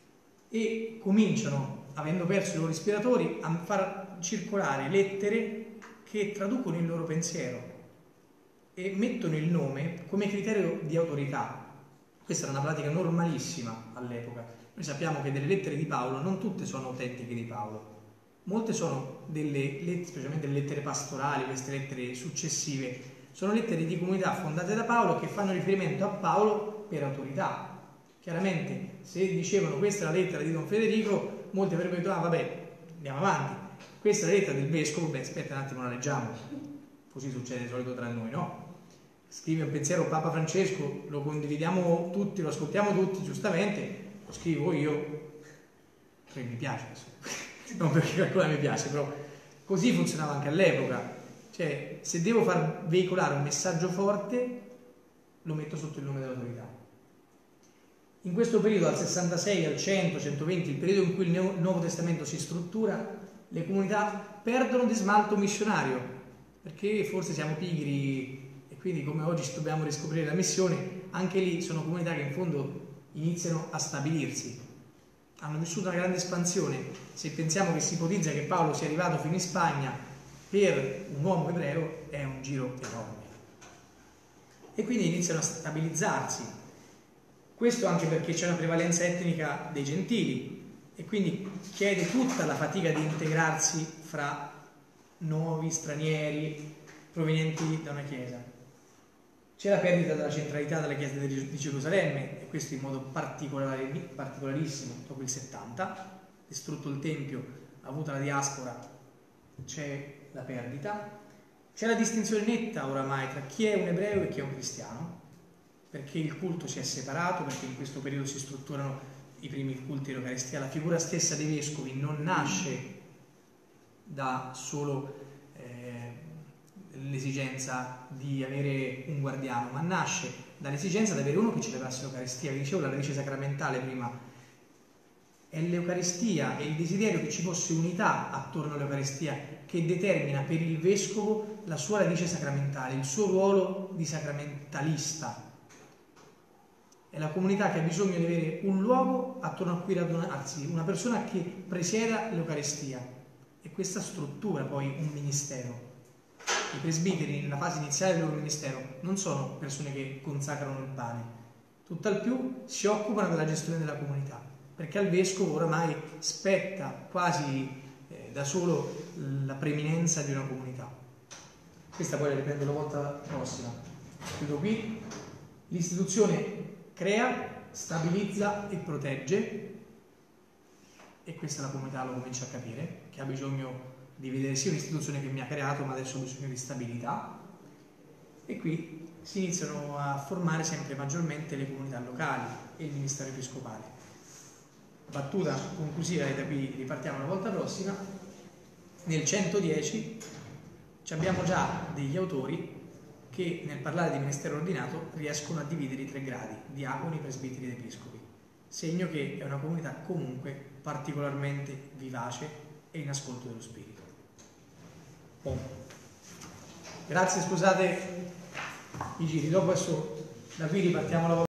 e cominciano, avendo perso i loro ispiratori, a far circolare lettere che traducono il loro pensiero e mettono il nome come criterio di autorità. Questa era una pratica normalissima all'epoca. Noi sappiamo che delle lettere di Paolo non tutte sono autentiche di Paolo, molte sono delle lettere, specialmente le lettere pastorali, queste lettere successive, sono lettere di comunità fondate da Paolo che fanno riferimento a Paolo per autorità. Chiaramente, se dicevano questa è la lettera di Don Federico, molti avrebbero detto, ah vabbè, andiamo avanti. Questa è la lettera del vescovo, beh aspetta un attimo, la leggiamo. Così succede di solito tra noi, no? Scrive un pensiero Papa Francesco, lo condividiamo tutti, lo ascoltiamo tutti, giustamente, lo scrivo io, perché mi piace, non perché qualcuno mi piace, però così funzionava anche all'epoca. Cioè, se devo far veicolare un messaggio forte, lo metto sotto il nome dell'autorità. In questo periodo, dal sessantasei al cento centoventi, il periodo in cui il Nuovo Testamento si struttura, le comunità perdono di smalto missionario, perché forse siamo pigri e quindi come oggi ci dobbiamo riscoprire la missione, anche lì sono comunità che in fondo iniziano a stabilirsi. Hanno vissuto una grande espansione. Se pensiamo che si ipotizza che Paolo sia arrivato fino in Spagna, per un uomo ebreo è un giro enorme. E quindi iniziano a stabilizzarsi. Questo anche perché c'è una prevalenza etnica dei gentili e quindi chiede tutta la fatica di integrarsi fra nuovi stranieri provenienti da una chiesa. C'è la perdita della centralità della chiesa di Gerusalemme, e questo in modo particolare, particolarissimo dopo il settanta, distrutto il Tempio, avuta la diaspora, c'è la perdita. C'è la distinzione netta oramai tra chi è un ebreo e chi è un cristiano, perché il culto si è separato, perché in questo periodo si strutturano i primi culti dell'Eucaristia. La figura stessa dei vescovi non nasce da solo eh, l'esigenza di avere un guardiano, ma nasce dall'esigenza di avere uno che celebrasse l'Eucaristia. Vi dicevo la radice sacramentale prima. È l'Eucaristia e il desiderio che ci fosse unità attorno all'Eucaristia che determina per il vescovo la sua radice sacramentale, il suo ruolo di sacramentalista. È la comunità che ha bisogno di avere un luogo attorno a cui radunarsi, una persona che presieda l'Eucaristia, e questa struttura poi un ministero. I presbiteri nella fase iniziale del loro ministero non sono persone che consacrano il pane, tutt'al più si occupano della gestione della comunità, perché al vescovo oramai spetta quasi eh, da solo la preeminenza di una comunità. Questa poi la riprendo la volta prossima. Chiudo qui. L'istituzione crea, stabilizza e protegge, e questa la comunità lo comincia a capire, che ha bisogno di vedere sia un'istituzione che mi ha creato, ma adesso ha bisogno di stabilità, e qui si iniziano a formare sempre maggiormente le comunità locali e il ministero episcopale. Battuta conclusiva, e da qui ripartiamo la volta prossima. Nel centodieci abbiamo già degli autori che nel parlare di ministero ordinato riescono a dividere i tre gradi, diaconi, presbiteri ed episcopi, segno che è una comunità comunque particolarmente vivace e in ascolto dello Spirito. Oh. Grazie, scusate i giri, dopo adesso da qui ripartiamo la volta.